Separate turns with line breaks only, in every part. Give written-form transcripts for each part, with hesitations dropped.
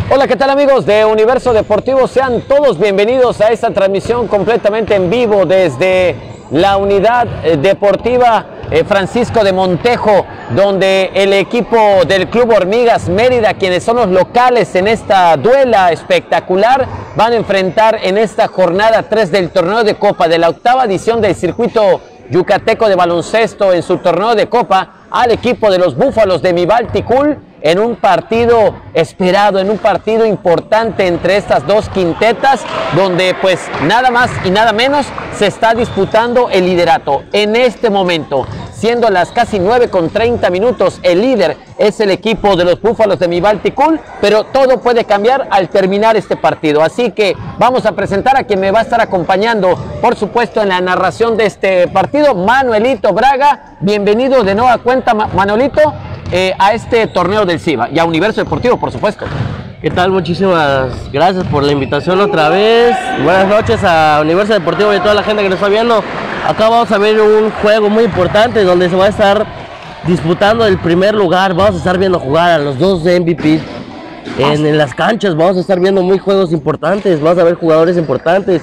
Hola, ¿qué tal amigos de Universo Deportivo? Sean todos bienvenidos a esta transmisión completamente en vivo desde la unidad deportiva Francisco de Montejo, donde el equipo del Club Hormigas Mérida, quienes son los locales en esta duela espectacular, van a enfrentar en esta jornada 3 del torneo de Copa de la octava edición del circuito yucateco de baloncesto en su torneo de Copa al equipo de los Búfalos de Mibalticul, en un partido esperado, en un partido importante entre estas dos quintetas, donde pues nada más y nada menos se está disputando el liderato. En este momento, siendo las casi 9:30, el líder es el equipo de los Búfalos de Mibalticul, pero todo puede cambiar al terminar este partido. Así que vamos a presentar a quien me va a estar acompañando, por supuesto, en la narración de este partido, Manuelito Braga. Bienvenido de nueva cuenta, Manuelito, a este torneo del CIBA y a Universo Deportivo, por supuesto.
¿Qué tal? Muchísimas gracias por la invitación otra vez. Buenas noches a Universo Deportivo y a toda la gente que nos está viendo. Acá vamos a ver un juego muy importante donde se va a estar disputando el primer lugar. Vamos a estar viendo jugar a los dos MVP en las canchas. Vamos a estar viendo muy juegos importantes. Vamos a ver jugadores importantes.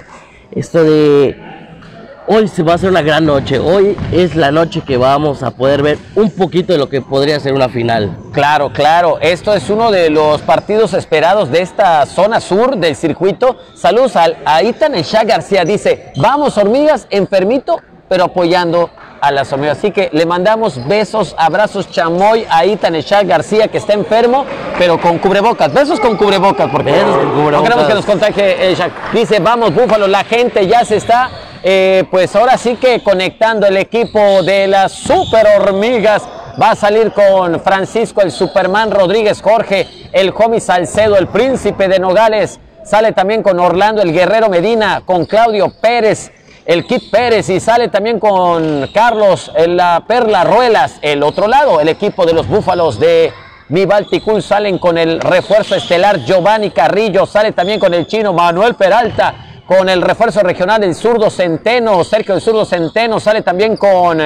Hoy se va a hacer una gran noche. Hoy es la noche que vamos a poder ver un poquito de lo que podría ser una final.
Claro, claro. Esto es uno de los partidos esperados de esta zona sur del circuito. Saludos a Itan Eshá García. Dice, vamos Hormigas, enfermito, pero apoyando a las Hormigas. Así que le mandamos besos, abrazos, chamoy a Itan Eshá García, que está enfermo, pero con cubrebocas. Besos con cubrebocas, porque no queremos que nos contagie Eshá. Dice, vamos Búfalo, la gente ya se está... pues ahora sí que conectando. El equipo de las Super Hormigas va a salir con Francisco el Superman Rodríguez, Jorge el Homie Salcedo, el Príncipe de Nogales, sale también con Orlando el Guerrero Medina, con Claudio Pérez, el Kit Pérez, y sale también con Carlos la Perla Ruelas. El otro lado, el equipo de los Búfalos de Mibalticul salen con el refuerzo estelar Giovanni Carrillo, sale también con el chino Manuel Peralta, con el refuerzo regional del zurdo Centeno, Sergio del zurdo Centeno, sale también con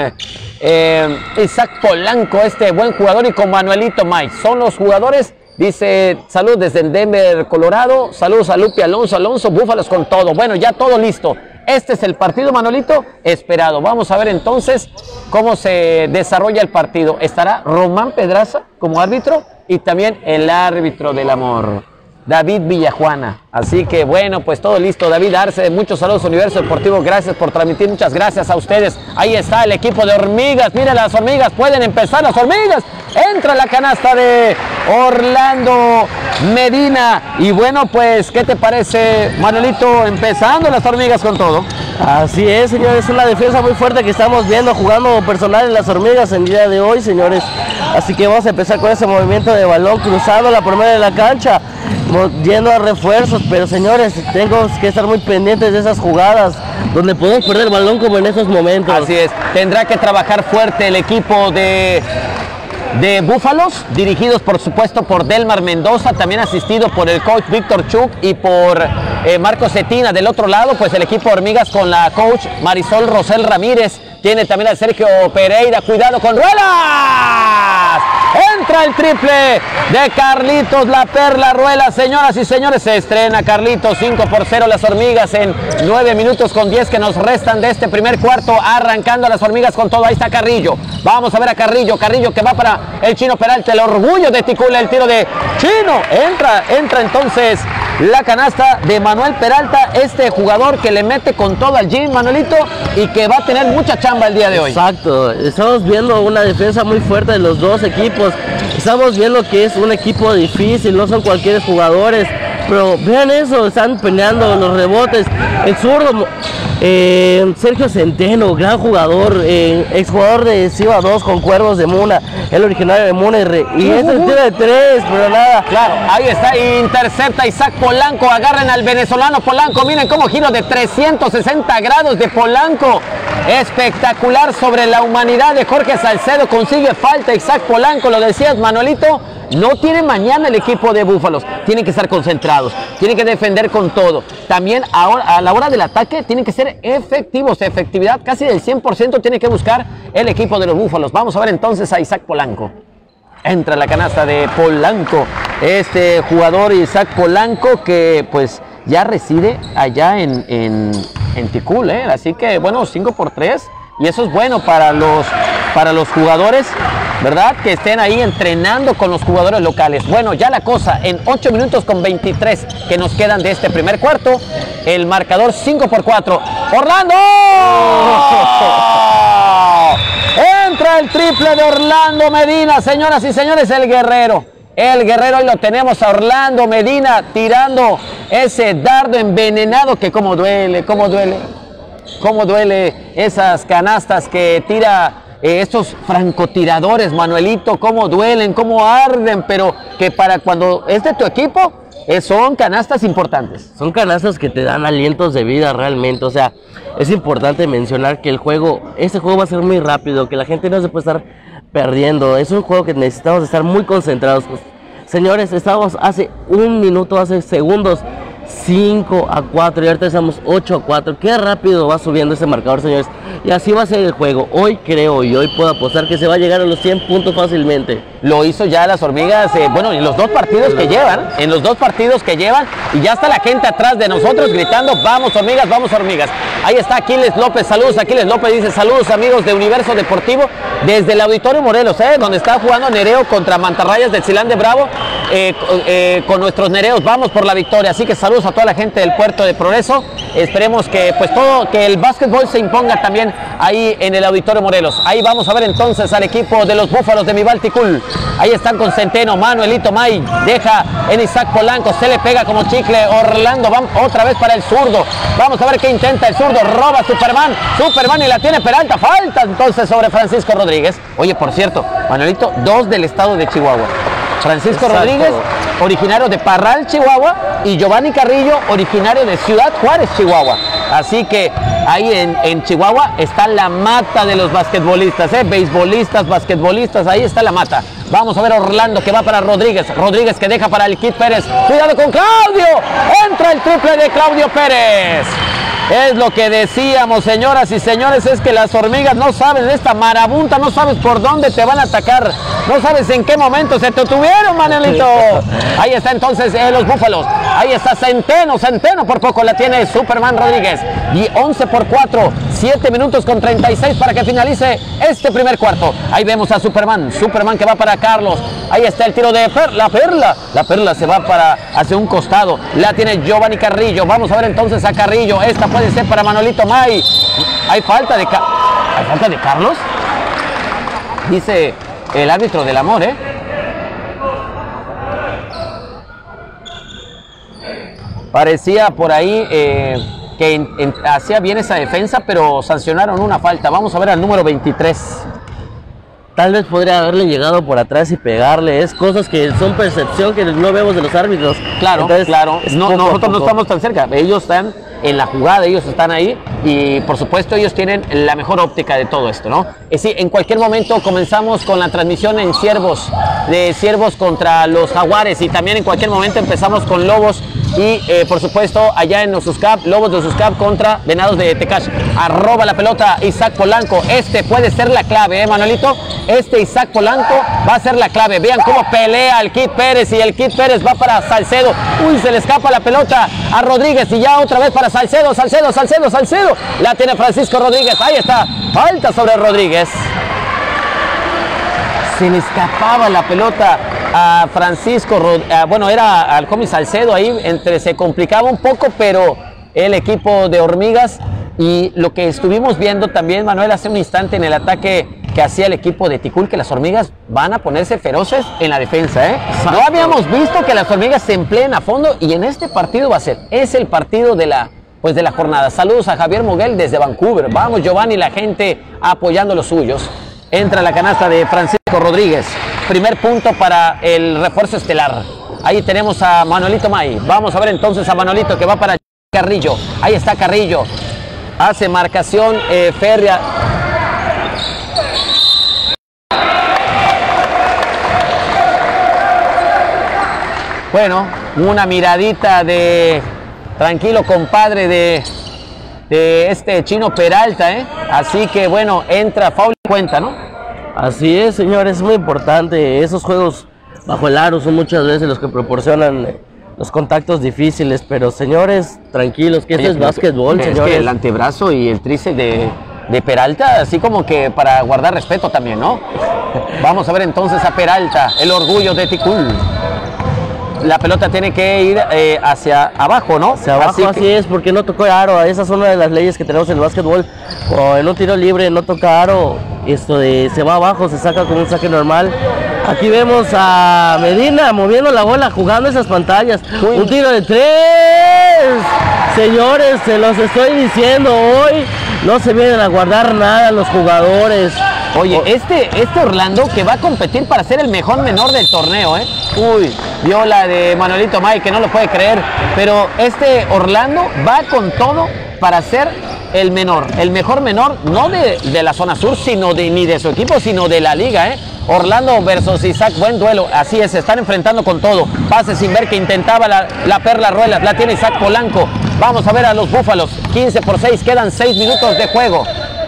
Isaac Polanco, este buen jugador, y con Manuelito Mike. Son los jugadores. Dice, saludos desde Denver, Colorado, saludos a Lupi Alonso, Búfalos con todo. Bueno, ya todo listo. Este es el partido, Manuelito, esperado. Vamos a ver entonces cómo se desarrolla el partido. Estará Román Pedraza como árbitro y también el árbitro del amor, David Villajuana. Así que bueno, pues todo listo. David Arce, muchos saludos Universo Deportivo, gracias por transmitir, muchas gracias a ustedes. Ahí está el equipo de Hormigas, miren las Hormigas, pueden empezar las Hormigas. Entra la canasta de Orlando Medina. Y bueno, pues, ¿qué te parece, Manuelito, empezando las Hormigas con todo?
Así es, señores, es una defensa muy fuerte que estamos viendo jugando personal en las Hormigas en el día de hoy, señores. Así que vamos a empezar con ese movimiento de balón cruzado la primera de la cancha, yendo a refuerzos, pero señores, tenemos que estar muy pendientes de esas jugadas donde podemos perder el balón como en esos momentos.
Así es, tendrá que trabajar fuerte el equipo de Búfalos, dirigidos por supuesto por Delmar Mendoza, también asistido por el coach Víctor Chuk y por Marcos Cetina. Del otro lado, pues el equipo Hormigas con la coach Marisol Rosel Ramírez, tiene también a Sergio Pereira, cuidado con Ruelas. Entra el triple de Carlitos La Perla Ruelas, señoras y señores, se estrena Carlitos, 5-0 las Hormigas en 9 minutos con 10 que nos restan de este primer cuarto, arrancando a las Hormigas con todo. Ahí está Carrillo, vamos a ver a Carrillo que va para el Chino Peralta, el orgullo de Ticula, el tiro de Chino, entra entonces la canasta de Manuel Peralta, este jugador que le mete con todo al gym, Manuelito, y que va a tener mucha chamba el día de hoy.
Exacto, estamos viendo una defensa muy fuerte de los dos equipos, estamos viendo que es un equipo difícil, no son cualquier jugadores, pero vean eso, están peleando los rebotes. El zurdo Sergio Centeno, gran jugador, exjugador de CIBA 2 con Cuervos de Muna, el originario de Muna, y este tiro de 3, pero nada.
Claro, ahí está, intercepta Isaac Polanco, agarren al venezolano Polanco, miren cómo giro de 360 grados de Polanco, espectacular sobre la humanidad de Jorge Salcedo, consigue falta Isaac Polanco, lo decías, Manuelito. No tiene mañana el equipo de Búfalos, tienen que estar concentrados, tienen que defender con todo. También ahora, a la hora del ataque tienen que ser efectivos, efectividad casi del 100% tiene que buscar el equipo de los Búfalos. Vamos a ver entonces a Isaac Polanco. Entra la canasta de Polanco. Este jugador Isaac Polanco que pues ya reside allá en Ticul, ¿eh? Así que bueno, 5-3. Y eso es bueno para los jugadores, ¿verdad? Que estén ahí entrenando con los jugadores locales. Bueno, ya la cosa, en 8 minutos con 23 que nos quedan de este primer cuarto, el marcador 5-4. ¡Orlando! Entra el triple de Orlando Medina, señoras y señores, el guerrero. El guerrero, hoy lo tenemos a Orlando Medina tirando ese dardo envenenado que cómo duele, cómo duele. Cómo duele esas canastas que tira estos francotiradores, Manuelito, cómo duelen, cómo arden, pero que para cuando es de tu equipo, son canastas importantes.
Son canastas que te dan alientos de vida realmente, o sea, es importante mencionar que este juego va a ser muy rápido, que la gente no se puede estar perdiendo, es un juego que necesitamos estar muy concentrados. Señores, estábamos hace un minuto, hace segundos, 5-4 y ahorita estamos 8-4. Qué rápido va subiendo ese marcador, señores. Y así va a ser el juego. Hoy creo y hoy puedo apostar que se va a llegar a los 100 puntos fácilmente.
Lo hizo ya las hormigas, bueno, en los dos partidos que llevan. En los dos partidos que llevan. Y ya está la gente atrás de nosotros gritando, vamos hormigas, vamos hormigas. Ahí está Aquiles López, saludos. Aquiles López dice, saludos amigos de Universo Deportivo. Desde el Auditorio Morelos, donde está jugando Nereo contra Mantarrayas de Chilán de Bravo. Con nuestros Nereos vamos por la victoria. Así que saludos a toda la gente del Puerto de Progreso. Esperemos que pues que el básquetbol se imponga también ahí en el Auditorio Morelos. Ahí vamos a ver entonces al equipo de los Búfalos de Mibalticul. Ahí están con Centeno, Manuelito May, deja en Isaac Polanco, se le pega como chicle Orlando, vamos otra vez para el zurdo. Vamos a ver qué intenta el zurdo, roba Superman y la tiene Peralta, falta entonces sobre Francisco Rodríguez. Oye, por cierto, Manuelito, 2 del estado de Chihuahua. Francisco Rodríguez, originario de Parral, Chihuahua, y Giovanni Carrillo, originario de Ciudad Juárez, Chihuahua. Así que ahí en Chihuahua está la mata de los basquetbolistas, beisbolistas, basquetbolistas, ahí está la mata. Vamos a ver Orlando que va para Rodríguez, Rodríguez que deja para el Kid Pérez, cuidado con Claudio, entra el triple de Claudio Pérez. Es lo que decíamos, señoras y señores, es que las hormigas no saben de esta marabunta, no sabes por dónde te van a atacar, no sabes en qué momento se te tuvieron, Manuelito. Ahí está entonces los Búfalos, ahí está Centeno por poco la tiene Superman Rodríguez. Y 11-4, 7 minutos con 36 para que finalice este primer cuarto. Ahí vemos a Superman que va para Carlos. Ahí está el tiro de la Perla se va hacia un costado, la tiene Giovanni Carrillo. Vamos a ver entonces a Carrillo, esta puede ser para Manolito May. ¿Hay falta de Carlos? Dice el árbitro del amor, Parecía por ahí que hacía bien esa defensa, pero sancionaron una falta. Vamos a ver al número 23.
Tal vez podría haberle llegado por atrás y pegarle. Es cosas que son percepción que no vemos de los árbitros.
Claro, entonces, claro. Nosotros no estamos tan cerca. Ellos están en la jugada, ellos están ahí y por supuesto ellos tienen la mejor óptica de todo esto, ¿no? Sí, en cualquier momento comenzamos con la transmisión en Ciervos, de Ciervos contra los Jaguares, y también en cualquier momento empezamos con Lobos y por supuesto allá en Osuscap, Lobos de Osuscap contra Venados de Tecash. Arroba la pelota Isaac Polanco, puede ser la clave, Manuelito, Isaac Polanco va a ser la clave. Vean cómo pelea el Kid Pérez, y el Kid Pérez va para Salcedo. Uy, se le escapa la pelota a Rodríguez y ya otra vez para Salcedo. La tiene Francisco Rodríguez, ahí está, falta sobre Rodríguez. Se le escapaba la pelota a Francisco, bueno, era al Comi Salcedo ahí, se complicaba un poco, pero el equipo de Hormigas, y lo que estuvimos viendo también, Manuel, hace un instante en el ataque que hacía el equipo de Ticul, que las Hormigas van a ponerse feroces en la defensa, No habíamos visto que las Hormigas se empleen a fondo, y en este partido es el partido de la jornada. Saludos a Javier Moguel desde Vancouver. Vamos, Giovanni, la gente apoyando los suyos. Entra la canasta de Francisco Rodríguez. Primer punto para el refuerzo estelar. Ahí tenemos a Manuelito May. Vamos a ver entonces a Manolito que va para Carrillo. Ahí está Carrillo. Hace marcación férrea. Bueno, una miradita de tranquilo compadre de este Chino Peralta, Así que bueno, entra foul y cuenta, ¿no?
Así es, señores, es muy importante. Esos juegos bajo el aro son muchas veces los que proporcionan los contactos difíciles, pero señores, tranquilos, que esto es básquetbol, señores.
Es que el antebrazo y el tríceps de Peralta, así como que para guardar respeto también, ¿no? Vamos a ver entonces a Peralta, el orgullo de Ticul. La pelota tiene que ir hacia abajo, ¿no?
Hacia abajo, así es, porque no tocó aro. Esa es una de las leyes que tenemos en el básquetbol. O en un tiro libre no toca aro, se va abajo, se saca como un saque normal. Aquí vemos a Medina moviendo la bola, jugando esas pantallas. Un tiro de 3. Señores, se los estoy diciendo, hoy no se vienen a guardar nada los jugadores.
Oye, este Orlando que va a competir para ser el mejor menor del torneo, ¿eh? Uy, vio la de Manuelito May, que no lo puede creer. Pero este Orlando va con todo para ser el mejor menor, no de la zona sur, sino ni de su equipo, sino de la liga, ¿eh? Orlando versus Isaac, buen duelo, así es, se están enfrentando con todo. Pase sin ver que intentaba la Perla Ruelas, la tiene Isaac Polanco. Vamos a ver a los Búfalos, 15-6, quedan 6 minutos de juego.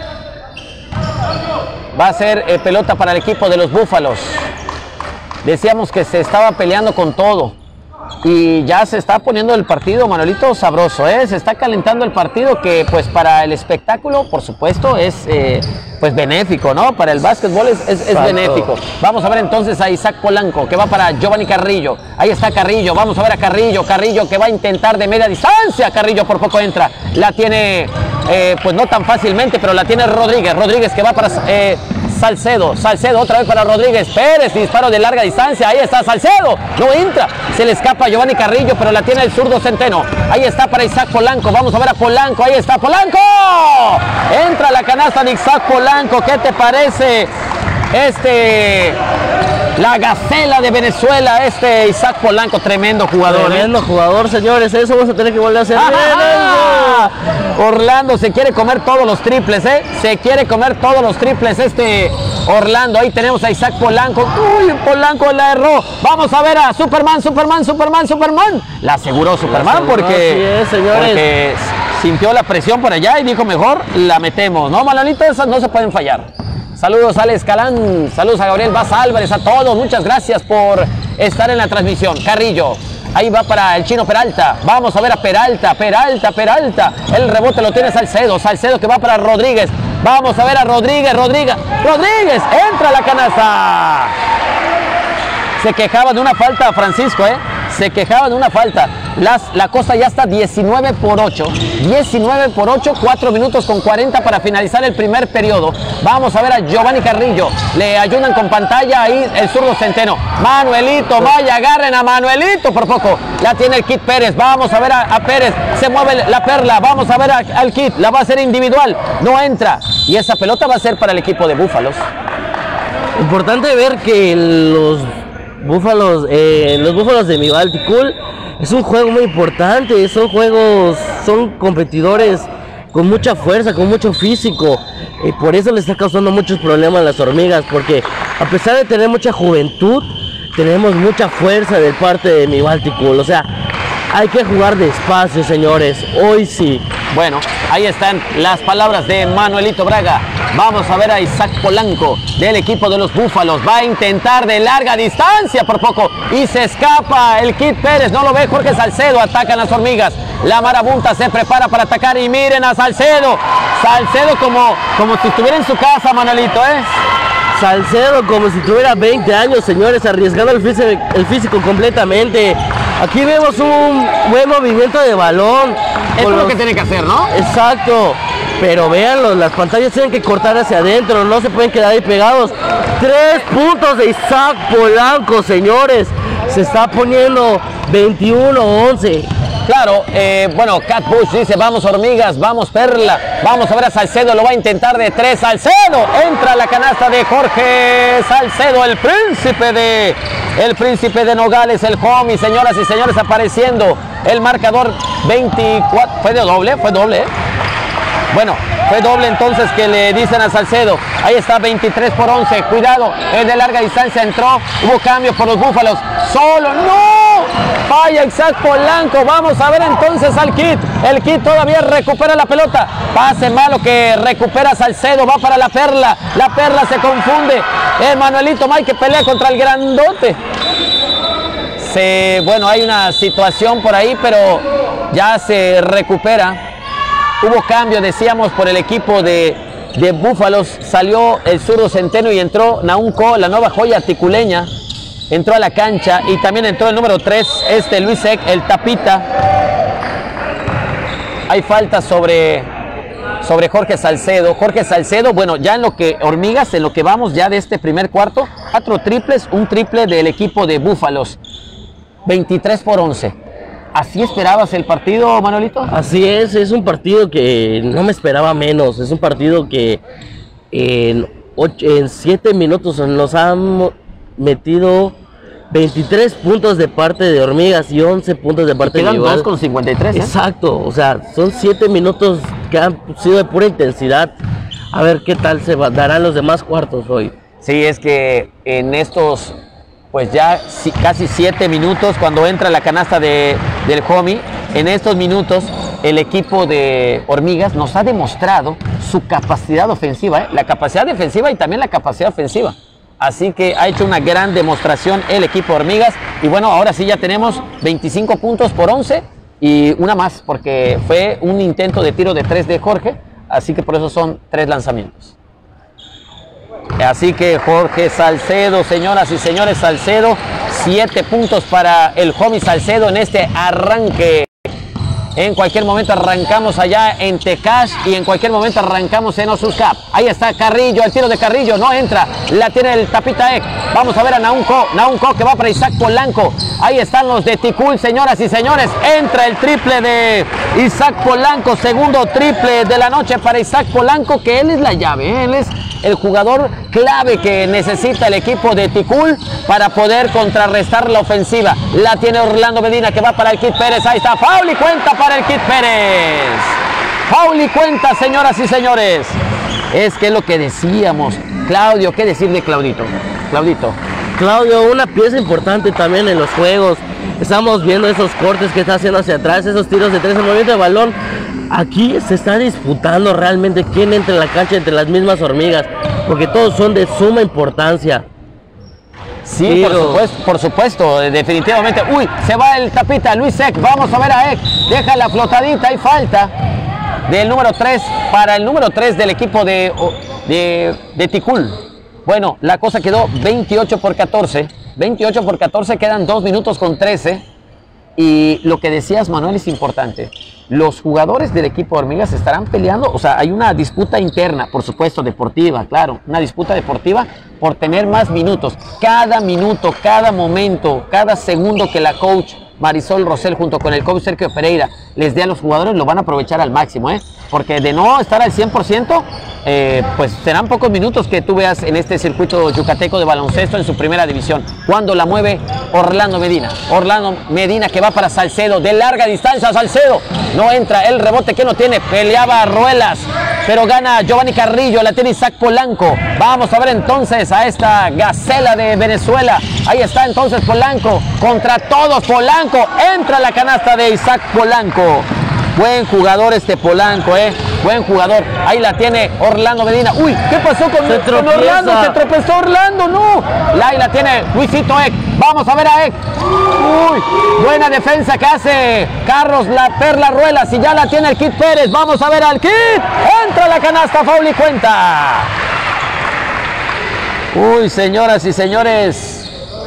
Va a ser pelota para el equipo de los Búfalos. Decíamos que se estaba peleando con todo. Y ya se está poniendo el partido, Manuelito, sabroso, ¿eh? Se está calentando el partido que pues para el espectáculo, por supuesto, es pues benéfico, ¿no? Para el básquetbol es benéfico. Vamos a ver entonces a Isaac Polanco, que va para Giovanni Carrillo. Ahí está Carrillo, vamos a ver a Carrillo que va a intentar de media distancia. Carrillo por poco entra, la tiene pues no tan fácilmente, pero la tiene Rodríguez que va para Salcedo otra vez para Rodríguez. Pérez, disparo de larga distancia, ahí está Salcedo, no entra, se le escapa a Giovanni Carrillo, pero la tiene el zurdo Centeno. Ahí está para Isaac Polanco, vamos a ver a Polanco, ahí está Polanco, entra la canasta de Isaac Polanco. ¿Qué te parece la gacela de Venezuela, Isaac Polanco? Tremendo jugador.
Tremendo jugador, señores, eso vamos a tener que volver a hacer.
Orlando se quiere comer todos los triples, se quiere comer todos los triples Orlando. Ahí tenemos a Isaac Polanco. Uy, Polanco la erró. Vamos a ver a Superman. La aseguró Superman porque sintió la presión por allá y dijo, mejor la metemos, ¿no, Manolito? Esas no se pueden fallar. Saludos a Alex Calán, saludos a Gabriel Baza Álvarez, a todos, muchas gracias por estar en la transmisión. Carrillo, ahí va para el Chino Peralta, vamos a ver a Peralta, el rebote lo tiene Salcedo que va para Rodríguez, vamos a ver a Rodríguez, entra a la canasta. Se quejaba de una falta, Francisco, se quejaba de una falta. La cosa ya está 19-8, 4 minutos con 40 para finalizar el primer periodo. Vamos a ver a Giovanni Carrillo, le ayudan con pantalla ahí el zurdo Centeno. Manuelito, vaya, agarren a Manuelito por poco. La tiene el Kid Pérez, vamos a ver a Pérez, se mueve la Perla, vamos a ver al Kid, la va a hacer individual, no entra. Y esa pelota va a ser para el equipo de Búfalos.
Importante ver que los Búfalos de Miguel Ticul es un juego muy importante, son competidores con mucha fuerza, con mucho físico, y por eso le está causando muchos problemas a las hormigas, porque a pesar de tener mucha juventud, tenemos mucha fuerza de parte de Miguel Ticul. O sea, hay que jugar despacio, señores, hoy sí.
Bueno, ahí están las palabras de Manuelito Braga. Vamos a ver a Isaac Polanco del equipo de los Búfalos. Va a intentar de larga distancia por poco y se escapa el Kid Pérez. No lo ve Jorge Salcedo. Atacan las hormigas. La marabunta se prepara para atacar y miren a Salcedo. Salcedo como si estuviera en su casa, Manuelito,
Salcedo como si tuviera 20 años, señores, arriesgando el físico completamente. Aquí vemos un buen movimiento de balón.
Es lo que tiene que hacer, ¿no?
Exacto. Pero véanlo, las pantallas tienen que cortar hacia adentro, no se pueden quedar ahí pegados. 3 puntos de Isaac Polanco, señores. Se está poniendo 21-11.
Claro, bueno, Cat Bush dice, vamos hormigas, vamos Perla, vamos a ver a Salcedo, lo va a intentar de 3, Salcedo, entra la canasta de Jorge Salcedo, el príncipe de Nogales, el homie, señoras y señores, apareciendo el marcador 24, fue doble, Bueno, fue doble entonces que le dicen a Salcedo. Ahí está, 23-11. Cuidado, es de larga distancia, entró. Hubo cambio por los Búfalos. Solo, ¡no! falla Isaac Polanco. Vamos a ver entonces al Kid. El Kid todavía recupera la pelota. Pase malo que recupera Salcedo, va para la Perla. La Perla se confunde. Manuelito Mike pelea contra el grandote. Bueno, hay una situación por ahí, pero ya se recupera. Hubo cambio, decíamos, por el equipo de Búfalos. Salió el zurdo Centeno y entró Nahum Co, la nueva joya ticuleña. Entró a la cancha y también entró el número 3, Luis Eck, el tapita. Hay falta sobre Jorge Salcedo. Jorge Salcedo, bueno, ya en lo que Hormigas, en lo que vamos ya de este primer cuarto, 4 triples, un triple del equipo de Búfalos. 23-11. ¿Así esperabas el partido, Manuelito?
Así es un partido que no me esperaba menos. Es un partido que en 7 minutos nos han metido 23 puntos de parte de Hormigas y 11 puntos de parte de
Rival. Quedan 2:53.
Exacto, o sea, son 7 minutos que han sido de pura intensidad. A ver qué tal se darán los demás cuartos hoy.
Sí, es que en estos, pues ya casi 7 minutos, cuando entra la canasta del homie, en estos minutos el equipo de Hormigas nos ha demostrado su capacidad ofensiva, la capacidad defensiva y también la capacidad ofensiva. Así que ha hecho una gran demostración el equipo de Hormigas. Y bueno, ahora sí ya tenemos 25 puntos por 11 y una más, porque fue un intento de tiro de 3 de Jorge. Así que por eso son 3 lanzamientos. Así que Jorge Salcedo, señoras y señores, Salcedo, 7 puntos para el homie Salcedo en este arranque. En cualquier momento arrancamos allá en Tecash y en cualquier momento arrancamos en Osuscap. Ahí está Carrillo, el tiro de Carrillo, no entra, la tiene el tapita Eck. Vamos a ver a Nahum Co que va para Isaac Polanco. Ahí están los de Ticul, señoras y señores. Entra el triple de Isaac Polanco, segundo triple de la noche para Isaac Polanco, que él es la llave, él es el jugador clave que necesita el equipo de Ticul para poder contrarrestar la ofensiva. La tiene Orlando Medina que va para el Kid Pérez. Ahí está, foul y cuenta para el Kid Pérez. Foul y cuenta, señoras y señores. Es que es lo que decíamos. Claudio, ¿qué decir de Claudito?
Claudio, una pieza importante también en los juegos. Estamos viendo esos cortes que está haciendo hacia atrás, esos tiros de 3 en movimiento de balón. Aquí se está disputando realmente quién entra en la cancha entre las mismas Hormigas, porque todos son de suma importancia.
Sí, por supuesto, definitivamente. Uy, se va el tapita, Luis Eck. Vamos a ver a Eck. Deja la flotadita, hay falta del número 3 para el número 3 del equipo de Ticul. Bueno, la cosa quedó 28-14. 28-14, quedan 2 minutos con 13. Y lo que decías, Manuel, es importante. Los jugadores del equipo de Hormigas estarán peleando, o sea, hay una disputa interna, por supuesto, deportiva, claro, una disputa deportiva por tener más minutos. Cada minuto, cada momento, cada segundo que la coach Marisol Rosell junto con el coach Sergio Pereira les dé a los jugadores, lo van a aprovechar al máximo, porque de no estar al 100%, pues serán pocos minutos que tú veas en este circuito yucateco de baloncesto en su primera división. Cuando la mueve Orlando Medina. Orlando Medina que va para Salcedo, de larga distancia. Salcedo no entra, el rebote que no tiene, peleaba a Ruelas, pero gana Giovanni Carrillo, la tiene Isaac Polanco. Vamos a ver entonces a esta gacela de Venezuela. Ahí está entonces Polanco, contra todos Polanco, entra la canasta de Isaac Polanco. Buen jugador este Polanco, buen jugador. Ahí la tiene Orlando Medina. Uy, ¿qué pasó con Orlando? Se tropezó Orlando, no. Ahí la tiene Luisito Eck. Vamos a ver a Eck. Uy, buena defensa que hace Carlos La Perla Ruelas y ya la tiene el Kid Pérez. Vamos a ver al Kid. Entra la canasta, foul y cuenta. Uy, señoras y señores,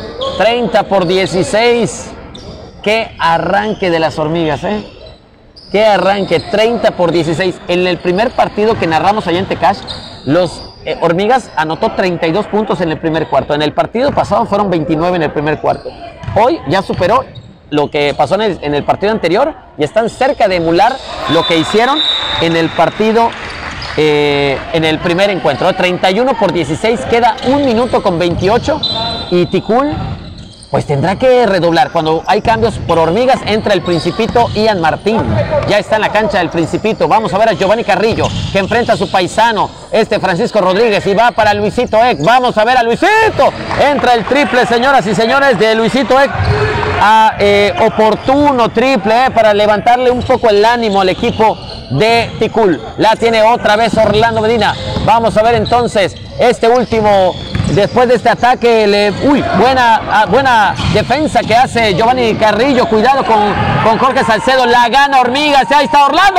30-16. Qué arranque de las Hormigas, Qué arranque, 30-16. En el primer partido que narramos allá en Tecash, los Hormigas anotó 32 puntos en el primer cuarto. En el partido pasado fueron 29 en el primer cuarto. Hoy ya superó lo que pasó en el partido anterior y están cerca de emular lo que hicieron en el partido, en el primer encuentro. 31-16, queda 1 minuto con 28 y Ticul pues tendrá que redoblar. Cuando hay cambios por hormigas, entra el Principito Ian Martín. Ya está en la cancha el Principito. Vamos a ver a Giovanni Carrillo, que enfrenta a su paisano, Francisco Rodríguez, y va para Luisito Eck. Vamos a ver a Luisito. Entra el triple, señoras y señores, de Luisito Eck. Oportuno triple para levantarle un poco el ánimo al equipo de Ticul. La tiene otra vez Orlando Medina. Vamos a ver entonces este último. Después de este ataque, buena defensa que hace Giovanni Carrillo. Cuidado con Jorge Salcedo. La gana Hormigas. Ahí está Orlando.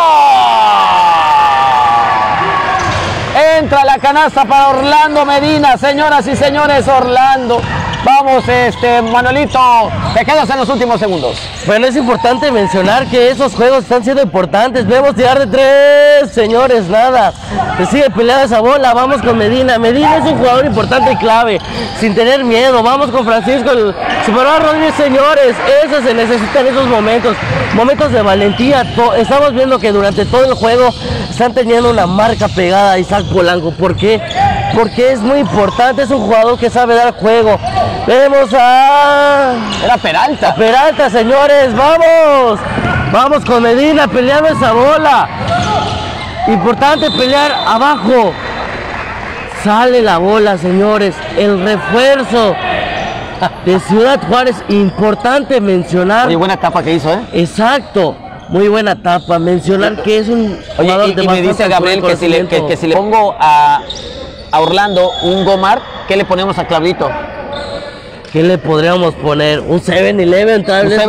Entra la canasta para Orlando Medina. Señoras y señores, Orlando. Vamos, Manuelito, te quedas en los últimos segundos.
Bueno, es importante mencionar que esos juegos están siendo importantes. Vemos tirar de 3, señores, nada. Se sigue peleando esa bola. Vamos con Medina. Medina es un jugador importante y clave, sin tener miedo. Vamos con Francisco, el Superman Rodríguez, señores. Eso se necesita en esos momentos de valentía. Estamos viendo que durante todo el juego están teniendo una marca pegada a Isaac Polanco. ¿Por qué? Porque es muy importante. Es un jugador que sabe dar juego. Vemos
Era Peralta.
Peralta, señores, vamos. Vamos con Medina peleando esa bola. Importante pelear abajo. Sale la bola, señores. El refuerzo de Ciudad Juárez. Importante mencionar.
Muy buena tapa que hizo, ¿eh?
Exacto. Muy buena tapa. Mencionar que es un
jugador de me dice Gabriel que si le pongo a Orlando un Gomar, ¿qué le ponemos a Claudito?
¿Qué le podríamos poner? Un 7-Eleven, tal vez.
Un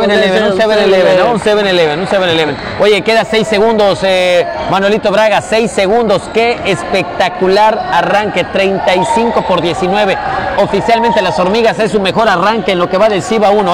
7-Eleven. Oye, queda 6 segundos, Manuelito Braga, 6 segundos. Qué espectacular arranque, 35-19. Oficialmente las Hormigas es su mejor arranque en lo que va del CIBA 1,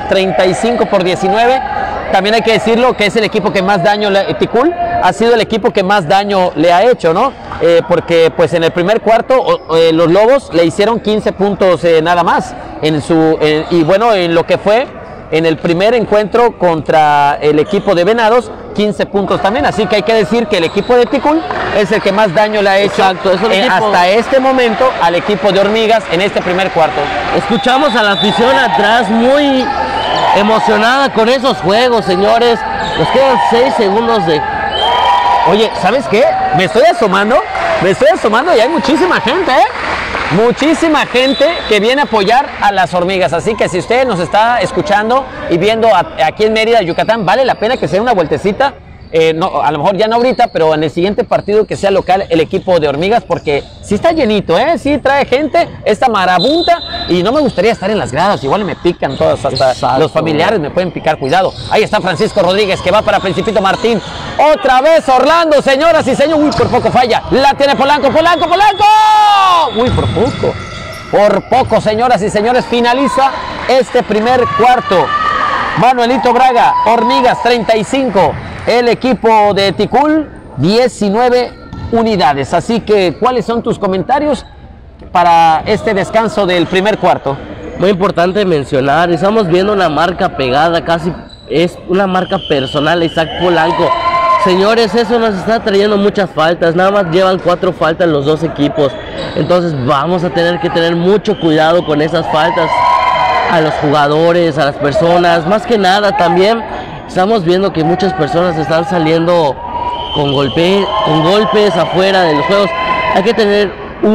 35-19. También hay que decirlo que es el equipo que más daño, Ticul ha sido el equipo que más daño le ha hecho, ¿no? Porque pues en el primer cuarto los Lobos le hicieron 15 puntos nada más. Y bueno, en lo que fue en el primer encuentro contra el equipo de Venados, 15 puntos también. Así que hay que decir que el equipo de Ticul es el que más daño le ha hecho.
Exacto,
hasta este momento al equipo de Hormigas en este primer cuarto.
Escuchamos a la afición atrás muy emocionada con esos juegos, señores. Nos quedan 6 segundos de...
Oye, ¿sabes qué? Me estoy asomando y hay muchísima gente, muchísima gente que viene a apoyar a las Hormigas. Así que si usted nos está escuchando y viendo aquí en Mérida, Yucatán, vale la pena que se dé una vueltecita. No, a lo mejor ya no ahorita, pero en el siguiente partido que sea local el equipo de Hormigas, porque sí está llenito, sí trae gente, esta marabunta, y no me gustaría estar en las gradas, igual me pican todas, hasta exacto, los familiares me pueden picar, cuidado. Ahí está Francisco Rodríguez que va para Principito Martín, otra vez Orlando, señoras y señores, uy, por poco falla, la tiene Polanco, uy, por poco, señoras y señores, finaliza este primer cuarto. Manuelito Braga, Hormigas 35, el equipo de Ticul 19 unidades. Así que, ¿cuáles son tus comentarios para este descanso del primer cuarto?
Muy importante mencionar, estamos viendo una marca pegada, casi es una marca personal, Isaac Polanco. Señores, eso nos está trayendo muchas faltas, nada más llevan 4 faltas los dos equipos. Entonces vamos a tener que tener mucho cuidado con esas faltas. A los jugadores, a las personas, más que nada también estamos viendo que muchas personas están saliendo con golpes afuera de los juegos. Hay que tener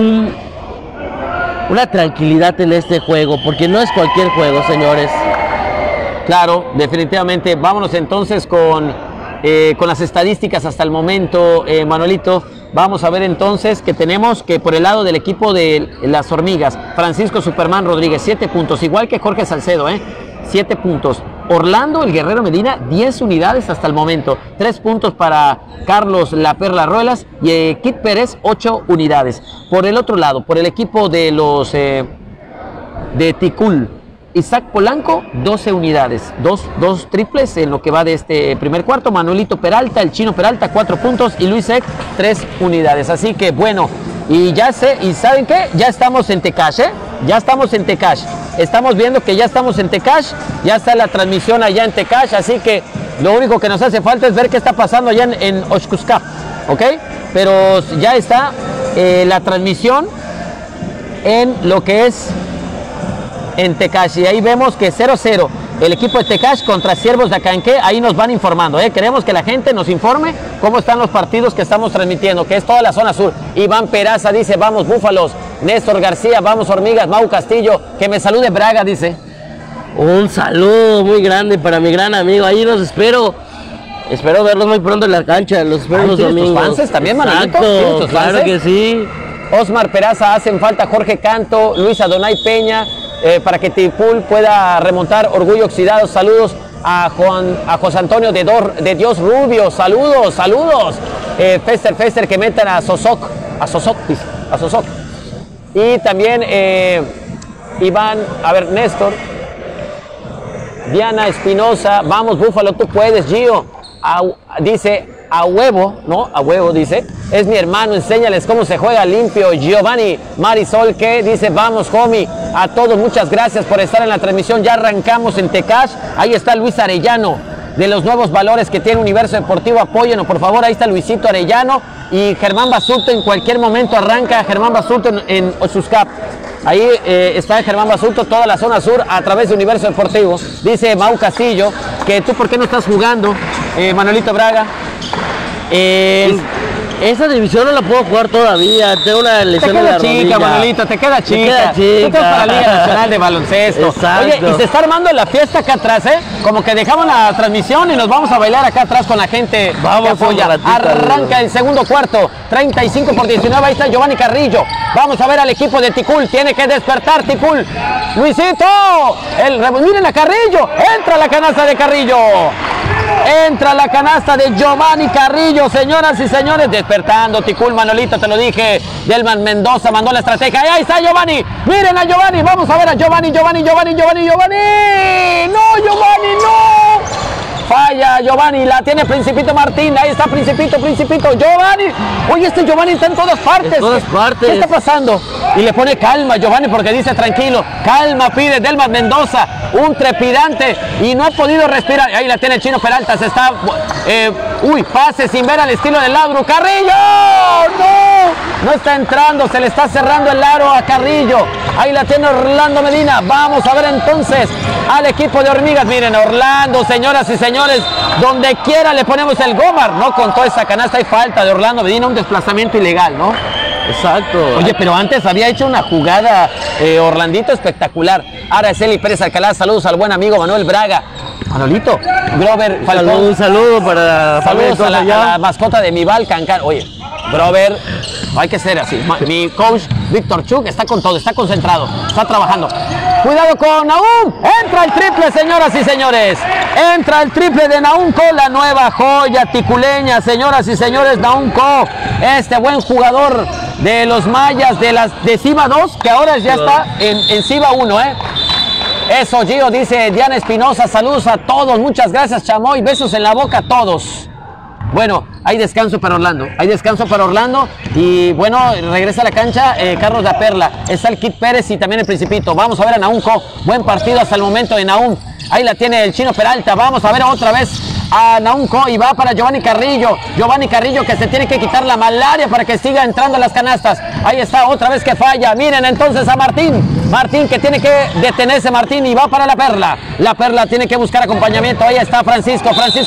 una tranquilidad en este juego, porque no es cualquier juego, señores.
Claro, definitivamente. Vámonos entonces con las estadísticas hasta el momento, Manuelito. Vamos a ver entonces que tenemos que por el lado del equipo de las Hormigas, Francisco Superman Rodríguez, 7 puntos, igual que Jorge Salcedo, 7 puntos. Orlando, el Guerrero Medina, 10 unidades hasta el momento. 3 puntos para Carlos La Perla Ruelas y Kit Pérez, 8 unidades. Por el otro lado, por el equipo de los de Ticul, Isaac Polanco, 12 unidades, dos triples en lo que va de este primer cuarto. Manuelito Peralta, el Chino Peralta, 4 puntos y Luis Eck, 3 unidades. Así que bueno, y ¿saben qué? Ya estamos en Tecash, ya estamos en Tecash. Estamos viendo que ya estamos en Tecash, ya está la transmisión allá en Tecash, así que lo único que nos hace falta es ver qué está pasando allá en Oshkuskap, ¿ok? Pero ya está la transmisión en lo que es en Tecash. Y ahí vemos que 0-0 el equipo de Tecash contra Ciervos de Acanqué. Ahí nos van informando. Queremos que la gente nos informe cómo están los partidos que estamos transmitiendo, que es toda la zona sur. Iván Peraza dice, vamos Búfalos. Néstor García, vamos Hormigas. Mau Castillo, que me salude Braga, dice.
Un saludo muy grande para mi gran amigo. Ahí los espero. Espero verlos muy pronto en la cancha. Los espero los domingos.
¿Tus fans también, Manolito?
Exacto, claro que sí.
Osmar Peraza, hacen falta Jorge Canto, Luis Adonai Peña, para que Tipul pueda remontar. Orgullo Oxidado, saludos a José Antonio de Dios Rubio, saludos. Fester, que metan a Sosoc. Y también Iván, Néstor, Diana Espinosa, vamos Búfalo, tú puedes, Gio. Dice, a huevo, dice, es mi hermano, enséñales cómo se juega limpio. Giovanni Marisol, que dice, vamos, homie, a todos, muchas gracias por estar en la transmisión. Ya arrancamos en Tecash. Ahí está Luis Arellano, de los nuevos valores que tiene Universo Deportivo. Apóyenos, por favor. Ahí está Luisito Arellano y Germán Basulto. En cualquier momento arranca Germán Basulto en Osuscap. Ahí está Germán Basulto, toda la zona sur a través de Universo Deportivo. Dice Mau Castillo que tú, ¿por qué no estás jugando, Manolito Braga?
Esa división no la puedo jugar todavía, tengo una lesión en la rodilla.
Manolito, te queda chica. Tú estás para la Liga Nacional de Baloncesto.
Exacto.
Oye, y se está armando la fiesta acá atrás, Como que dejamos la transmisión y nos vamos a bailar acá atrás con la gente que apoya. Arranca el segundo cuarto, 35-19, ahí está Giovanni Carrillo. Vamos a ver al equipo de Ticul, tiene que despertar Ticul. Luisito, miren a Carrillo, entra la canasta de Carrillo. Entra la canasta de Giovanni Carrillo, señoras y señores, despertando Ticul. Manolito, te lo dije, Delman Mendoza mandó la estrategia, ahí está Giovanni, miren a Giovanni, vamos a ver a Giovanni, no, Giovanni, no, falla Giovanni, la tiene Principito Martín, ahí está Principito, Giovanni, oye, este Giovanni está en todas partes, ¿qué está pasando? Y le pone calma Giovanni porque dice tranquilo, calma pide Delman Mendoza, un trepidante y no ha podido respirar, ahí la tiene el Chino Peralta, se está, pase sin ver al estilo del Ladru, Carrillo, no está entrando, se le está cerrando el aro a Carrillo, ahí la tiene Orlando Medina, vamos a ver entonces al equipo de Hormigas, miren Orlando, señoras y señores, donde quiera le ponemos el Gomar, ¿no? Con toda esa canasta hay falta de Orlando Medina, un desplazamiento ilegal, ¿no?
Exacto.
Oye, pero antes había hecho una jugada Orlandito espectacular. Araceli Pérez Alcalá, saludos al buen amigo Manuel Braga. Manolito, Grover Falcón.
Un saludo para
saludos a la mascota de mi Val Cancar. Oye, Grover, hay que ser así. Mi coach Víctor Chuk está con todo, está concentrado, está trabajando. Cuidado con Nahum, entra el triple, señoras y señores. Entra el triple de Nahum Co, la nueva joya ticuleña, señoras y señores, Nahum Co, este buen jugador de los mayas de Ciba 2, que ahora ya está en Ciba 1, Eso, Gio, dice Diana Espinosa, saludos a todos, muchas gracias, Chamoy, besos en la boca a todos. Bueno, hay descanso para Orlando, y bueno, regresa a la cancha Carlos La Perla, está el Kid Pérez y también el Principito. Vamos a ver a Nahum Co, buen partido hasta el momento de Nahum, ahí la tiene el Chino Peralta, vamos a ver otra vez a Nahum Co y va para Giovanni Carrillo que se tiene que quitar la malaria para que siga entrando a las canastas, ahí está otra vez que falla, miren entonces a Martín que tiene que detenerse Martín y va para La Perla tiene que buscar acompañamiento, ahí está Francisco,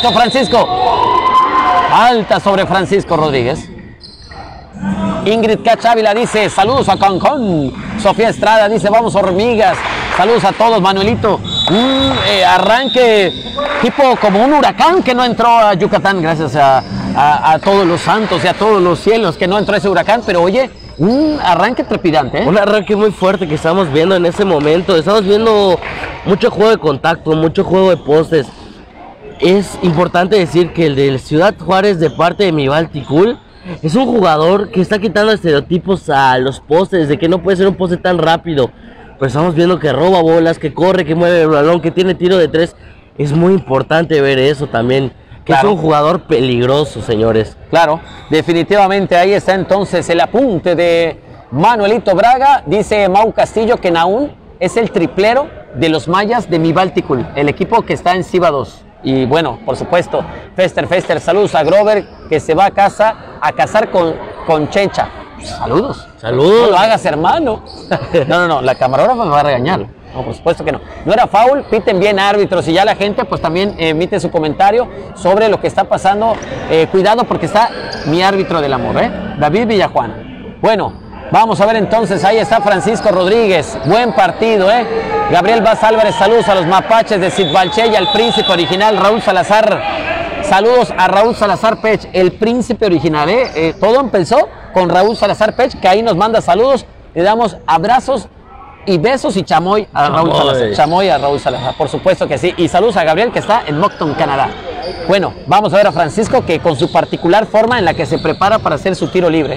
alta sobre Francisco Rodríguez. Ingrid Cachávila dice, saludos a Cancún. Sofía Estrada dice, vamos Hormigas. Saludos a todos, Manuelito. Arranque tipo como un huracán que no entró a Yucatán, gracias a todos los santos y a todos los cielos que no entró ese huracán, pero oye, un arranque trepidante,
Un arranque muy fuerte que estamos viendo en ese momento. Estamos viendo mucho juego de contacto, mucho juego de postes. Es importante decir que el de Ciudad Juárez, de parte de Mival Ticul, es un jugador que está quitando estereotipos a los postes, de que no puede ser un poste tan rápido. Pero estamos viendo que roba bolas, que corre, que mueve el balón, que tiene tiro de tres. Es muy importante ver eso también, que claro, es un jugador peligroso, señores.
Claro, definitivamente ahí está entonces el apunte de Manuelito Braga. Dice Mau Castillo que Nahum es el triplero de los mayas de Mival Ticul, el equipo que está en Ciba 2. Y bueno, por supuesto, Fester, saludos a Grover, que se va a casar con Chencha. Saludos.
Saludos.
No lo hagas, hermano. No, la camarógrafa me va a regañar. No, por supuesto que no. No era foul, piten bien árbitros y ya la gente pues también emite su comentario sobre lo que está pasando. Cuidado porque está mi árbitro del amor, David Villajuana. Bueno, vamos a ver entonces, ahí está Francisco Rodríguez. Buen partido, Gabriel Vaz Álvarez, saludos a los mapaches de Sitbalché y al príncipe original Raúl Salazar. Saludos a Raúl Salazar Pech, el príncipe original, todo empezó con Raúl Salazar Pech, que ahí nos manda saludos. Le damos abrazos y besos y chamoy a Raúl Salazar. Chamoy a Raúl Salazar, por supuesto que sí. Y saludos a Gabriel, que está en Moncton, Canadá. Bueno, vamos a ver a Francisco, que con su particular forma en la que se prepara para hacer su tiro libre.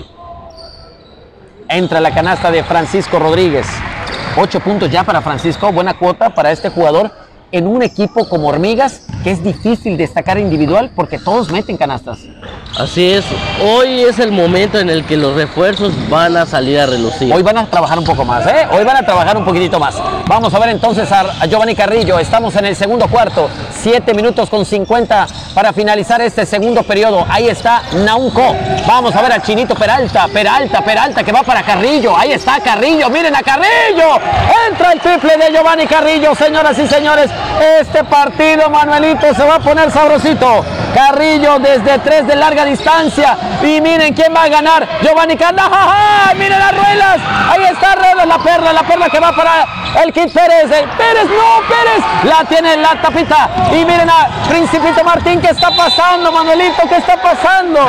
Entra la canasta de Francisco Rodríguez. 8 puntos ya para Francisco, buena cuota para este jugador en un equipo como Hormigas, que es difícil destacar individual porque todos meten canastas.
Así es, hoy es el momento en el que los refuerzos van a salir a relucir.
Hoy van a trabajar un poco más, Hoy van a trabajar un poquitito más. Vamos a ver entonces a Giovanni Carrillo. Estamos en el segundo cuarto, 7 minutos con 50 para finalizar este segundo periodo. Ahí está Naunco. Vamos a ver al Chinito Peralta, que va para Carrillo. Ahí está Carrillo, miren a Carrillo. Entra el triple de Giovanni Carrillo, señoras y señores. Este partido, Manuelito, se va a poner sabrosito. Carrillo desde 3 de larga distancia. Y miren quién va a ganar. Giovanni Carrillo. ¡Ja! Miren las ruedas. Ahí está Ruedas, la perla que va para el Kid Pérez. Pérez. La tiene la tapita. Y miren a Principito Martín. ¿Qué está pasando, Manuelito? ¿Qué está pasando?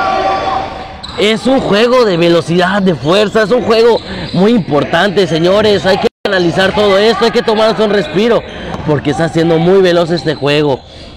Es un juego de velocidad, de fuerza. Es un juego muy importante, señores. Hay que analizar todo esto. Hay que tomarse un respiro, porque está siendo muy veloz este juego.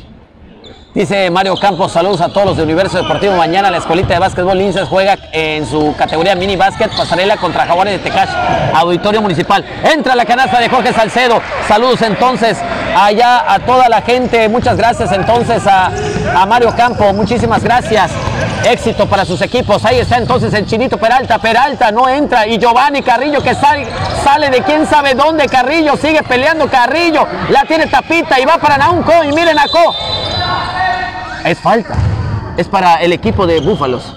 Dice Mario Campos, saludos a todos los de Universo Deportivo. Mañana la escuelita de básquetbol Linces juega en su categoría mini básquet, pasarela contra Jaguares de Tecash, Auditorio Municipal. Entra la canasta de Jorge Salcedo. Saludos entonces allá a toda la gente. Muchas gracias entonces a Mario Campos. Muchísimas gracias. Éxito para sus equipos. Ahí está entonces el Chinito Peralta. Peralta no entra. Y Giovanni Carrillo, que sale de quién sabe dónde. Carrillo sigue peleando. Carrillo la tiene tapita y va para Naunco. Y miren a Co. Es falta. Es para el equipo de Búfalos.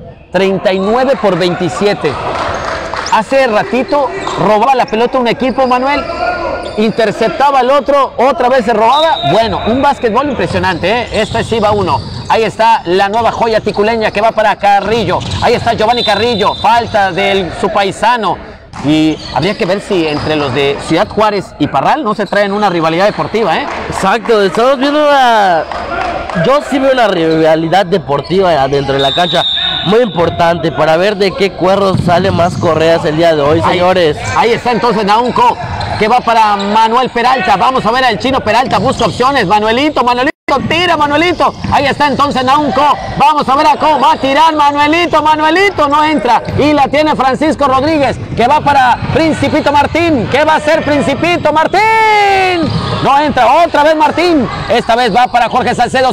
39 por 27. Hace ratito robaba la pelota un equipo, Manuel. Interceptaba al otro. Otra vez se robaba. Bueno, un básquetbol impresionante, Esta sí va uno. Ahí está la nueva joya ticuleña que va para Carrillo. Ahí está Giovanni Carrillo. Falta de su paisano. Y habría que ver si entre los de Ciudad Juárez y Parral no se traen una rivalidad deportiva,
Exacto, estamos viendo yo sí veo una rivalidad deportiva dentro de la cancha muy importante para ver de qué cuerros salen más correas el día de hoy, señores.
Ahí está entonces Naunco, que va para Manuel Peralta. Vamos a ver al Chino Peralta, busca opciones. Manuelito, tira Manuelito. Ahí está entonces Naunco. Vamos a ver a cómo va a tirar Manuelito. No entra. Y la tiene Francisco Rodríguez, que va para Principito Martín. ¿Qué va a hacer Principito Martín? No entra. Otra vez Martín. Esta vez va para Jorge Salcedo.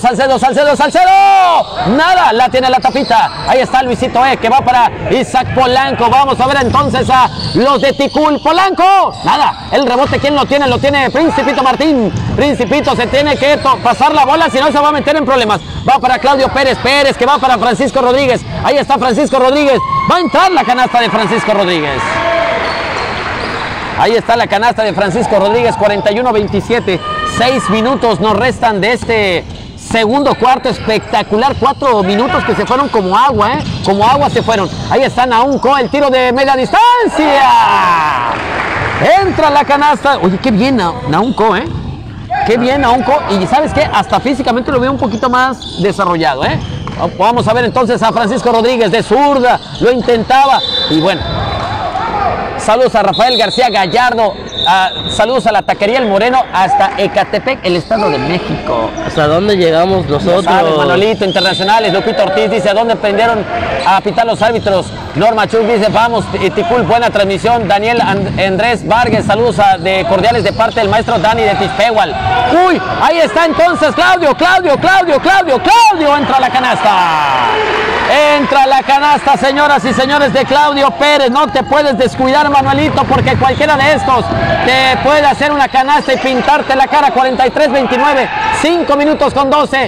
Nada. La tiene la tapita. Ahí está Luisito que va para Isaac Polanco. Vamos a ver entonces a los de Ticul. Polanco. Nada. El rebote, ¿quién lo tiene? Lo tiene Principito Martín. Principito se tiene que pasar la bola, si no se va a meter en problemas. Va para Claudio Pérez, que va para Francisco Rodríguez. Ahí está Francisco Rodríguez. Va a entrar la canasta de Francisco Rodríguez. Ahí está la canasta de Francisco Rodríguez, 41-27. 6 minutos nos restan de este segundo cuarto espectacular. 4 minutos que se fueron como agua, Como agua se fueron. Ahí está Naunco, el tiro de media distancia. Entra la canasta. Oye, qué bien Naunco, Qué bien Naunco, y ¿sabes qué? Hasta físicamente lo veo un poquito más desarrollado, Vamos a ver entonces a Francisco Rodríguez de zurda, lo intentaba, y bueno. Saludos a Rafael García Gallardo, saludos a la Taquería El Moreno, hasta Ecatepec, el Estado de México.
¿Hasta dónde llegamos nosotros?
Sabes, Manolito, internacionales. Lupito Ortiz dice, ¿a dónde aprendieron a pitar los árbitros? Norma Chuk dice, vamos, Ticul, buena transmisión. Daniel Andrés Vargas, saludos de cordiales de parte del maestro Dani de Tispehual. Uy, ahí está entonces Claudio, entra a la canasta. Entra la canasta, señoras y señores, de Claudio Pérez. No te puedes descuidar, Manuelito, porque cualquiera de estos te puede hacer una canasta y pintarte la cara. 43-29, 5 minutos con 12.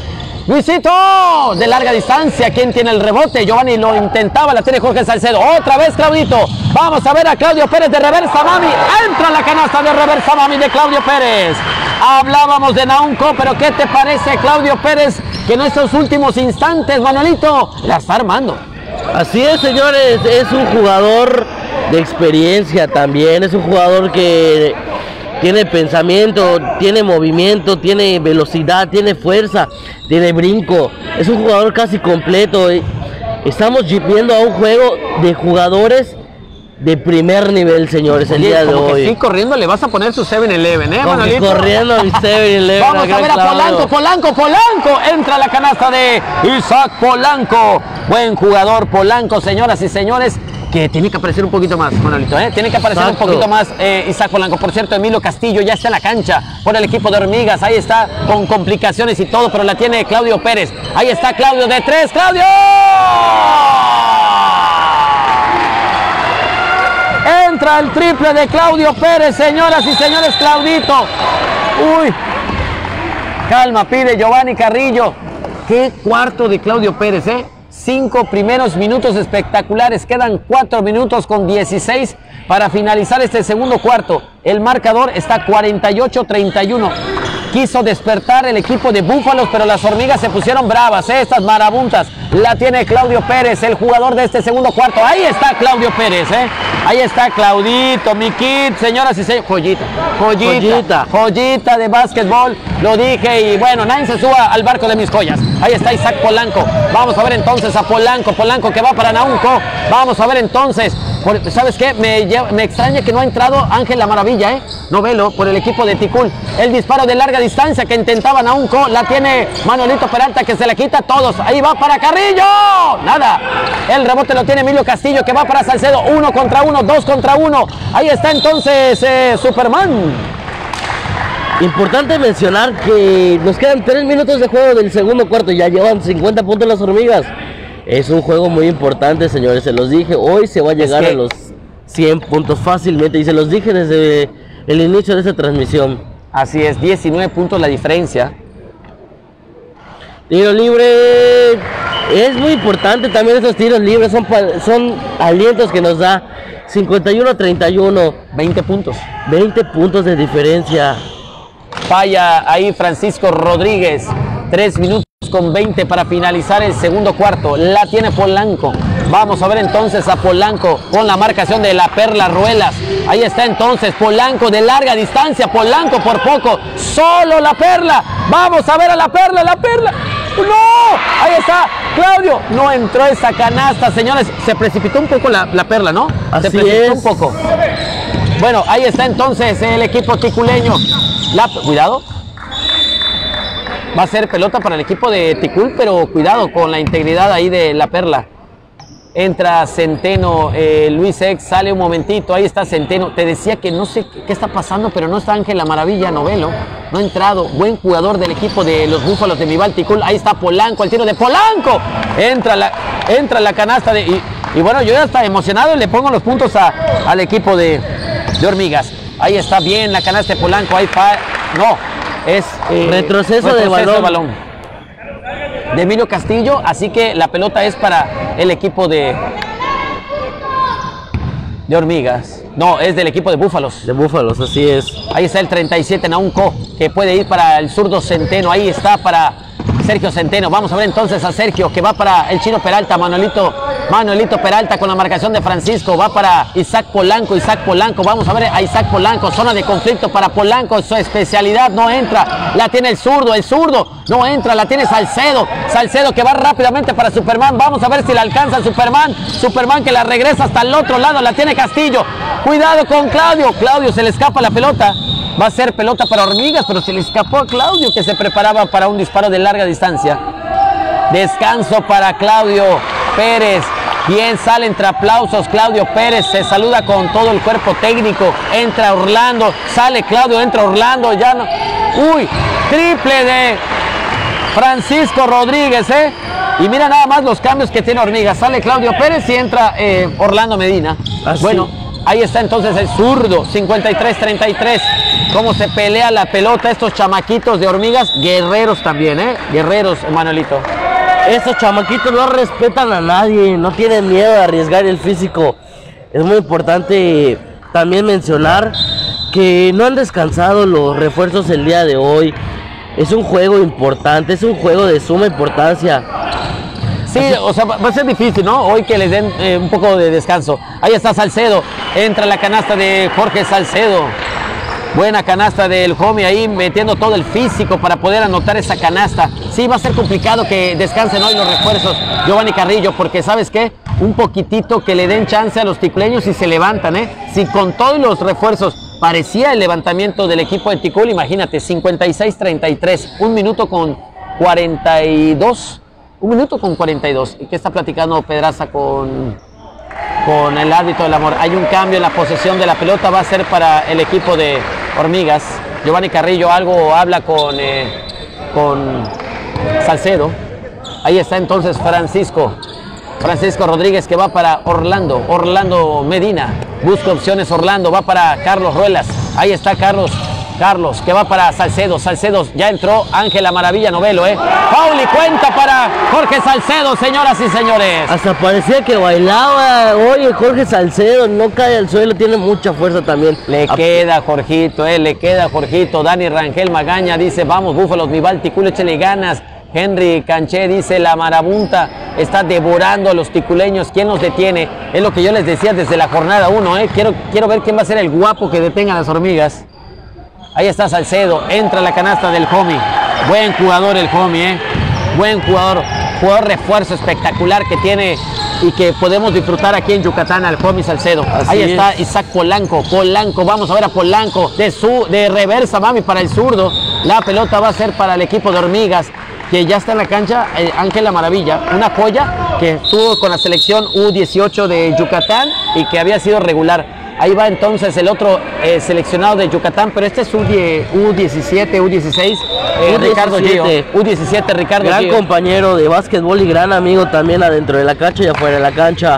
Luisito, de larga distancia, ¿quién tiene el rebote? Giovanni lo intentaba, la tiene Jorge Salcedo. Otra vez Claudito. Vamos a ver a Claudio Pérez de reversa mami. Entra la canasta de reversa mami de Claudio Pérez. Hablábamos de Naunco, pero ¿qué te parece Claudio Pérez que en estos últimos instantes, Manuelito, la está armando?
Así es, señores, es un jugador de experiencia también, es un jugador que tiene pensamiento, tiene movimiento, tiene velocidad, tiene fuerza, tiene brinco, es un jugador casi completo. Estamos viendo a un juego de jugadores de primer nivel, señores, el día de hoy.
Sí, corriendo le vas a poner su 7-Eleven,
Manuelito? Corriendo el 7-Eleven.
Vamos a ver a Polanco, entra la canasta de Isaac Polanco. Buen jugador Polanco, señoras y señores, que tiene que aparecer un poquito más, Manuelito, tiene que aparecer un poquito más Isaac Polanco. Por cierto, Emilio Castillo ya está en la cancha por el equipo de Hormigas, ahí está con complicaciones y todo, pero la tiene Claudio Pérez. Ahí está Claudio de 3, ¡Claudio! Entra el triple de Claudio Pérez, señoras y señores, Claudito. Uy, calma, pide Giovanni Carrillo. Qué cuarto de Claudio Pérez, 5 primeros minutos espectaculares, quedan 4 minutos con 16 para finalizar este segundo cuarto. El marcador está 48-31. Quiso despertar el equipo de Búfalos, pero las Hormigas se pusieron bravas, estas marabuntas. La tiene Claudio Pérez, el jugador de este segundo cuarto. Ahí está Claudio Pérez, ahí está Claudito, mi kid, señoras y señores. Joyita de básquetbol, lo dije, y bueno, nadie se suba al barco de mis joyas. Ahí está Isaac Polanco. Vamos a ver entonces a Polanco que va para Naunco. Vamos a ver entonces. ¿Sabes qué? Me extraña que no ha entrado Ángel La Maravilla, Novelo, por el equipo de Ticul. El disparo de larga distancia que intentaba Naunco, la tiene Manuelito Peralta, que se la quita a todos. Ahí va para Carrillo. Nada. El rebote lo tiene Emilio Castillo, que va para Salcedo. 1 contra 1, 2 contra 1. Ahí está entonces Superman.
Importante mencionar que nos quedan 3 minutos de juego del segundo cuarto. Ya llevan 50 puntos las Hormigas. Es un juego muy importante, señores, se los dije, hoy se va a llegar a los 100 puntos fácilmente, y se los dije desde el inicio de esta transmisión.
Así es, 19 puntos la diferencia.
Tiro libre, es muy importante también estos tiros libres, son alientos que nos da. 51-31.
20 puntos.
20 puntos de diferencia.
Falla ahí Francisco Rodríguez, 3 minutos con 20 para finalizar el segundo cuarto. La tiene Polanco. Vamos a ver entonces a Polanco con la marcación de la Perla Ruelas. Ahí está entonces Polanco de larga distancia. Polanco por poco. Solo la Perla. Vamos a ver a la Perla. ¡No! Ahí está Claudio. No entró esa canasta, señores. Se precipitó un poco la Perla, ¿no?
Así
se precipitó
es.
un poco. Bueno, ahí está entonces el equipo ticuleño. Cuidado. Va a ser pelota para el equipo de Ticul, pero cuidado con la integridad ahí de la Perla. Entra Centeno, Luis Ex, sale un momentito, ahí está Centeno. Te decía que no sé qué está pasando, pero no está Ángel La Maravilla, Novelo. No ha entrado, buen jugador del equipo de los Búfalos de Mival Ticul. Ahí está Polanco, el tiro de Polanco. Entra la canasta de... Y bueno, yo ya está emocionado y le pongo los puntos al equipo de Hormigas. Ahí está bien la canasta de Polanco, ahí no. Es
retroceso de balón
de Emilio Castillo, así que la pelota es para el equipo de Hormigas. No, es del equipo de Búfalos.
De Búfalos, así es.
Ahí está el 37, Naunco, que puede ir para el zurdo Centeno. Ahí está para Sergio Centeno. Vamos a ver entonces a Sergio, que va para el Chino Peralta. Manuelito Peralta con la marcación de Francisco. Va para Isaac Polanco. Vamos a ver a Isaac Polanco. Zona de conflicto para Polanco. Su especialidad, no entra. La tiene el zurdo. No entra. La tiene Salcedo. Salcedo que va rápidamente para Superman. Vamos a ver si la alcanza Superman. Superman que la regresa hasta el otro lado. La tiene Castillo. Cuidado con Claudio. Claudio, se le escapa la pelota. Va a ser pelota para Hormigas, pero se le escapó a Claudio, que se preparaba para un disparo de larga distancia. Descanso para Claudio Pérez. Bien, sale entre aplausos Claudio Pérez, se saluda con todo el cuerpo técnico. Entra Orlando, sale Claudio, entra Orlando, ya no. Uy, triple de Francisco Rodríguez, Y mira nada más los cambios que tiene Hormigas. Sale Claudio Pérez y entra Orlando Medina.
Así.
Bueno, Ahí está entonces el zurdo, 53-33. Cómo se pelea la pelota estos chamaquitos de Hormigas, guerreros también, guerreros, Manuelito.
Estos chamaquitos no respetan a nadie, no tienen miedo de arriesgar el físico. Es muy importante también mencionar que no han descansado los refuerzos el día de hoy. Es un juego importante, es un juego de suma importancia.
Sí, o sea, va a ser difícil, ¿no? Hoy que les den un poco de descanso. Ahí está Salcedo, entra la canasta de Jorge Salcedo. Buena canasta del homie ahí, metiendo todo el físico para poder anotar esa canasta. Sí, va a ser complicado que descansen hoy los refuerzos, Giovanni Carrillo, porque ¿sabes qué? Un poquitito que le den chance a los ticuleños y se levantan, Si con todos los refuerzos parecía el levantamiento del equipo de Ticul, imagínate, 56-33, 1 minuto con 42. 1 minuto con 42. ¿Y qué está platicando Pedraza con el árbitro del amor? Hay un cambio en la posesión de la pelota, va a ser para el equipo de Hormigas. Giovanni Carrillo algo habla con Salcedo. Ahí está entonces Francisco Rodríguez, que va para Orlando Medina. Busca opciones Orlando, va para Carlos Ruelas. Ahí está Carlos, que va para Salcedo. Ya entró Ángela Maravilla Novelo, Foul y cuenta para Jorge Salcedo, señoras y señores.
Hasta parecía que bailaba. Oye, Jorge Salcedo no cae al suelo, tiene mucha fuerza también.
Le queda Jorgito, Dani Rangel Magaña dice, vamos Búfalos, mi Ticul, échale ganas. Henry Canché dice, la marabunta está devorando a los ticuleños, ¿quién los detiene? Es lo que yo les decía desde la jornada 1, Quiero ver quién va a ser el guapo que detenga a las Hormigas. Ahí está Salcedo, entra la canasta del homie. Buen jugador el homie, Buen jugador refuerzo espectacular que tiene y que podemos disfrutar aquí en Yucatán al homie Salcedo. Ahí está Isaac Polanco, vamos a ver a Polanco de reversa, mami, para el zurdo. La pelota va a ser para el equipo de Hormigas, que ya está en la cancha, Ángela Maravilla, una joya que estuvo con la selección U18 de Yucatán y que había sido regular. Ahí va entonces el otro seleccionado de Yucatán, pero este es U17, U16, Ricardo Gio. U17, Ricardo
Gio. Gran compañero de básquetbol y gran amigo también adentro de la cancha y afuera de la cancha.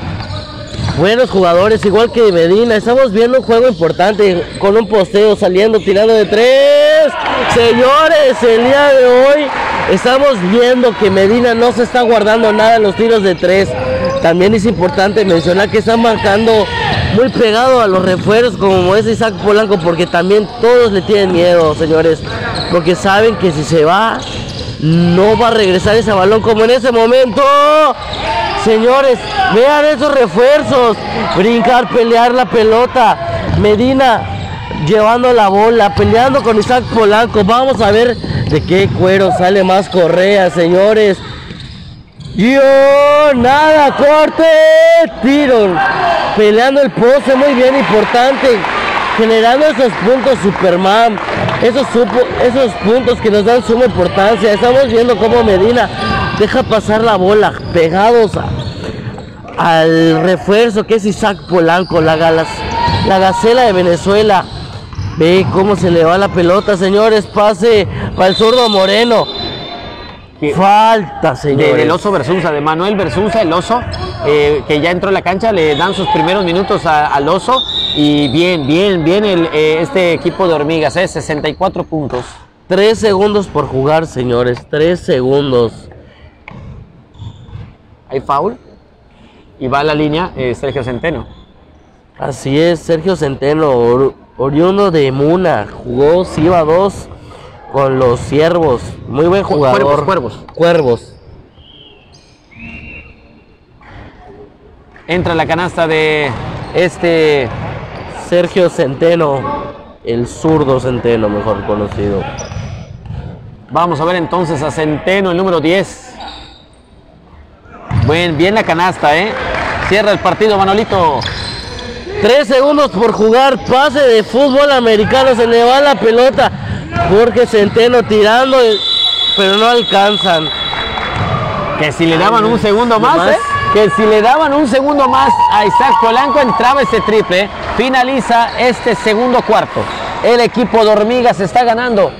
Buenos jugadores, igual que Medina. Estamos viendo un juego importante con un posteo saliendo, tirando de 3. Señores, el día de hoy estamos viendo que Medina no se está guardando nada en los tiros de 3. También es importante mencionar que están marcando muy pegado a los refuerzos como es Isaac Polanco, porque también todos le tienen miedo, señores, porque saben que si se va no va a regresar ese balón como en ese momento. Señores, vean esos refuerzos, brincar, pelear la pelota, Medina llevando la bola, peleando con Isaac Polanco. Vamos a ver de qué cuero sale más Correa, señores. Nada, corte, tiro, peleando el poste, muy bien, importante, generando esos puntos Superman, esos puntos que nos dan suma importancia. Estamos viendo cómo Medina deja pasar la bola, pegados al refuerzo que es Isaac Polanco, la gacela de Venezuela. Ve cómo se le va la pelota, señores, pase para el zurdo Moreno. Falta, señores.
Del Oso Versunza, de Manuel Versunza, el Oso, que ya entró en la cancha, le dan sus primeros minutos al Oso. Y bien este equipo de Hormigas, 64 puntos.
3 segundos por jugar, señores, 3 segundos.
Hay foul y va a la línea Sergio Centeno.
Así es, Sergio Centeno, oriundo de Muna, jugó Siva 2 con los Ciervos, muy buen jugador. Cuervos.
Entra la canasta de
Sergio Centeno, el zurdo Centeno, mejor conocido.
Vamos a ver entonces a Centeno, el número 10. Bien la canasta, Cierra el partido, Manolito.
3 segundos por jugar, pase de fútbol americano, se le va la pelota. Jorge Centeno tirando, pero no alcanzan.
Que si le daban un segundo más, que si le daban un segundo más a Isaac Polanco, entraba ese triple. Finaliza este segundo cuarto. El equipo de Hormigas está ganando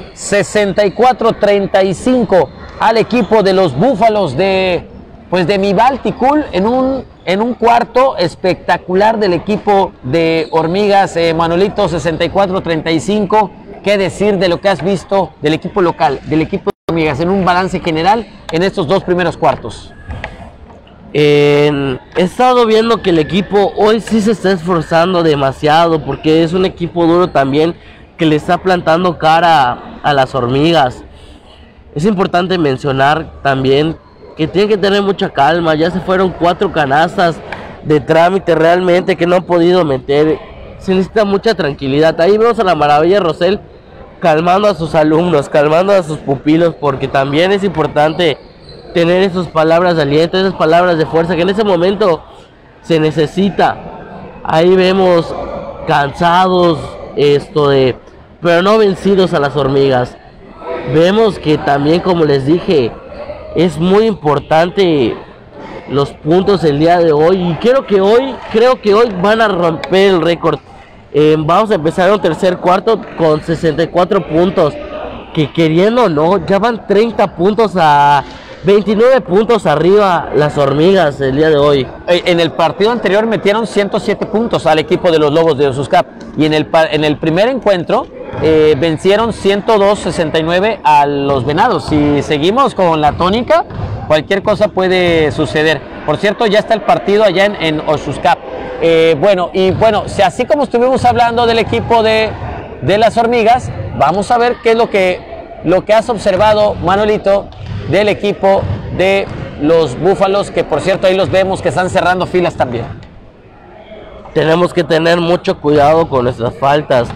64-35 al equipo de los Búfalos de mi Ticul en un en un cuarto espectacular del equipo de Hormigas, Manolito, 64-35. ¿Qué decir de lo que has visto del equipo local, del equipo de Hormigas, en un balance general en estos dos primeros cuartos?
He estado viendo que el equipo hoy sí se está esforzando demasiado, porque es un equipo duro también que le está plantando cara a las Hormigas. Es importante mencionar también que tienen que tener mucha calma. Ya se fueron 4 canastas de trámite realmente que no han podido meter. Se necesita mucha tranquilidad. Ahí vemos a la maravilla Rosell calmando a sus alumnos, calmando a sus pupilos, porque también es importante tener esas palabras de aliento, esas palabras de fuerza que en ese momento se necesita. Ahí vemos cansados, pero no vencidos a las Hormigas. Vemos que también, como les dije, es muy importante los puntos el día de hoy, y creo que hoy van a romper el récord. Vamos a empezar un tercer cuarto con 64 puntos, que queriendo o no, ya van 30 puntos a 29 puntos arriba las Hormigas el día de hoy.
En el partido anterior metieron 107 puntos al equipo de los Lobos de Osuscap, y en el primer encuentro vencieron 102-69 a los Venados. Si seguimos con la tónica, cualquier cosa puede suceder. Por cierto, ya está el partido allá en Osuscap. Bueno, si así como estuvimos hablando del equipo de las Hormigas, vamos a ver qué es lo que has observado, Manolito, del equipo de los Búfalos, que por cierto ahí los vemos que están cerrando filas también.
Tenemos que tener mucho cuidado con nuestras faltas.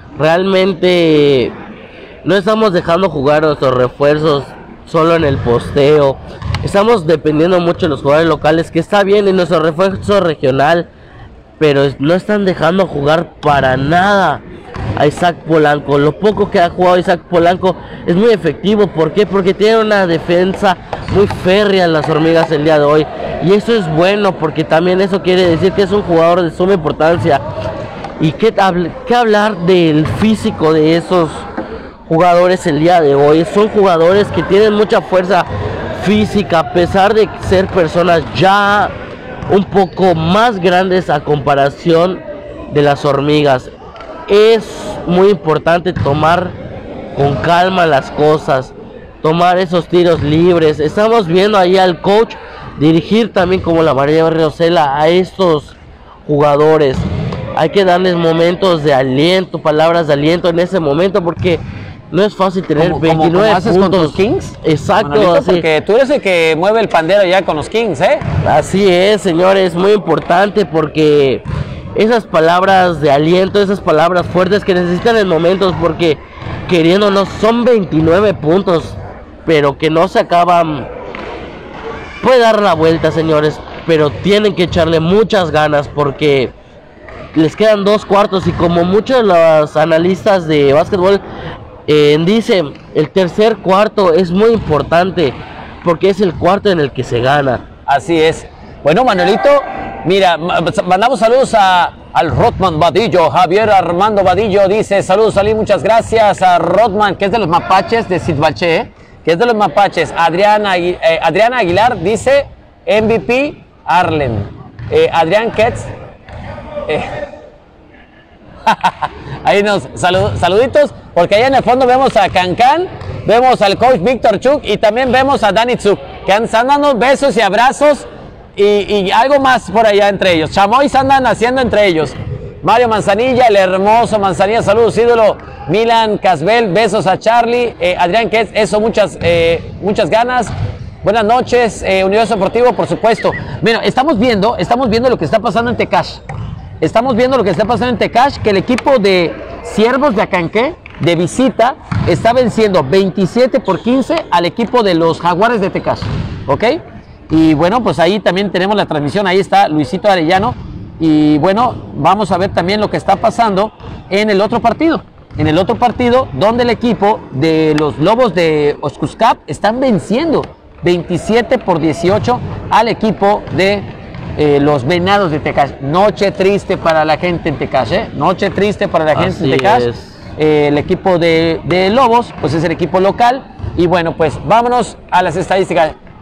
Realmente no estamos dejando jugar a nuestros refuerzos solo en el posteo. Estamos dependiendo mucho de los jugadores locales, que está bien en nuestro refuerzo regional, pero no están dejando jugar para nada a Isaac Polanco. Lo poco que ha jugado Isaac Polanco es muy efectivo. ¿Por qué? Porque tiene una defensa muy férrea en las Hormigas el día de hoy, y eso es bueno, porque también eso quiere decir que es un jugador de suma importancia. Y qué hablar del físico de esos jugadores el día de hoy. Son jugadores que tienen mucha fuerza física, a pesar de ser personas ya un poco más grandes a comparación de las Hormigas. Es muy importante tomar con calma las cosas, tomar esos tiros libres. Estamos viendo ahí al coach dirigir también como la María Rosela a estos jugadores. Hay que darles momentos de aliento, palabras de aliento en ese momento, porque no es fácil tener 29
como haces
puntos.
Con tus Kings.
Exacto,
Manolito,
así.
porque tú eres el que mueve el pandero ya con los Kings, ¿eh?
Así es, señores, muy importante, porque esas palabras de aliento, esas palabras fuertes que necesitan en momentos, porque queriéndonos son 29 puntos, pero que no se acaban. Puede dar la vuelta, señores, pero tienen que echarle muchas ganas, porque les quedan 2 cuartos, y como muchos de los analistas de básquetbol dicen, el tercer cuarto es muy importante, porque es el cuarto en el que se gana.
Así es. Bueno, Manolito, mira, mandamos saludos al Rodman Vadillo. Javier Armando Vadillo dice: saludos, Ali, muchas gracias a Rodman, que es de los Mapaches de Sitbalché, que es de los Mapaches. Adriana Aguilar dice: MVP Arlen. Adrián Ketz. Ahí nos saluditos, porque allá en el fondo vemos a Cancan, vemos al coach Víctor Chuk, y también vemos a Dani Tsuk, que están dando besos y abrazos y algo más por allá entre ellos. Chamois andan haciendo entre ellos. Mario Manzanilla, el hermoso Manzanilla, saludos, ídolo. Milan Casbel, besos a Charlie. Adrián Ketz, eso, muchas ganas. Buenas noches, Universo Deportivo, por supuesto. Bueno, estamos viendo lo que está pasando en Tecash. Estamos viendo lo que está pasando en Tecash, que el equipo de Ciervos de Acanqué, de visita, está venciendo 27-15 al equipo de los Jaguares de Tecash, ¿ok? Y bueno, pues ahí también tenemos la transmisión, ahí está Luisito Arellano, y bueno, vamos a ver también lo que está pasando en el otro partido. En el otro partido, donde el equipo de los Lobos de Osuscap están venciendo 27-18 al equipo de los Venados de Tecash. Noche triste para la gente en Tecash, ¿eh? Noche triste para la gente en Tecash. El equipo de Lobos, pues es el equipo local. Y bueno, pues vámonos a las estadísticas.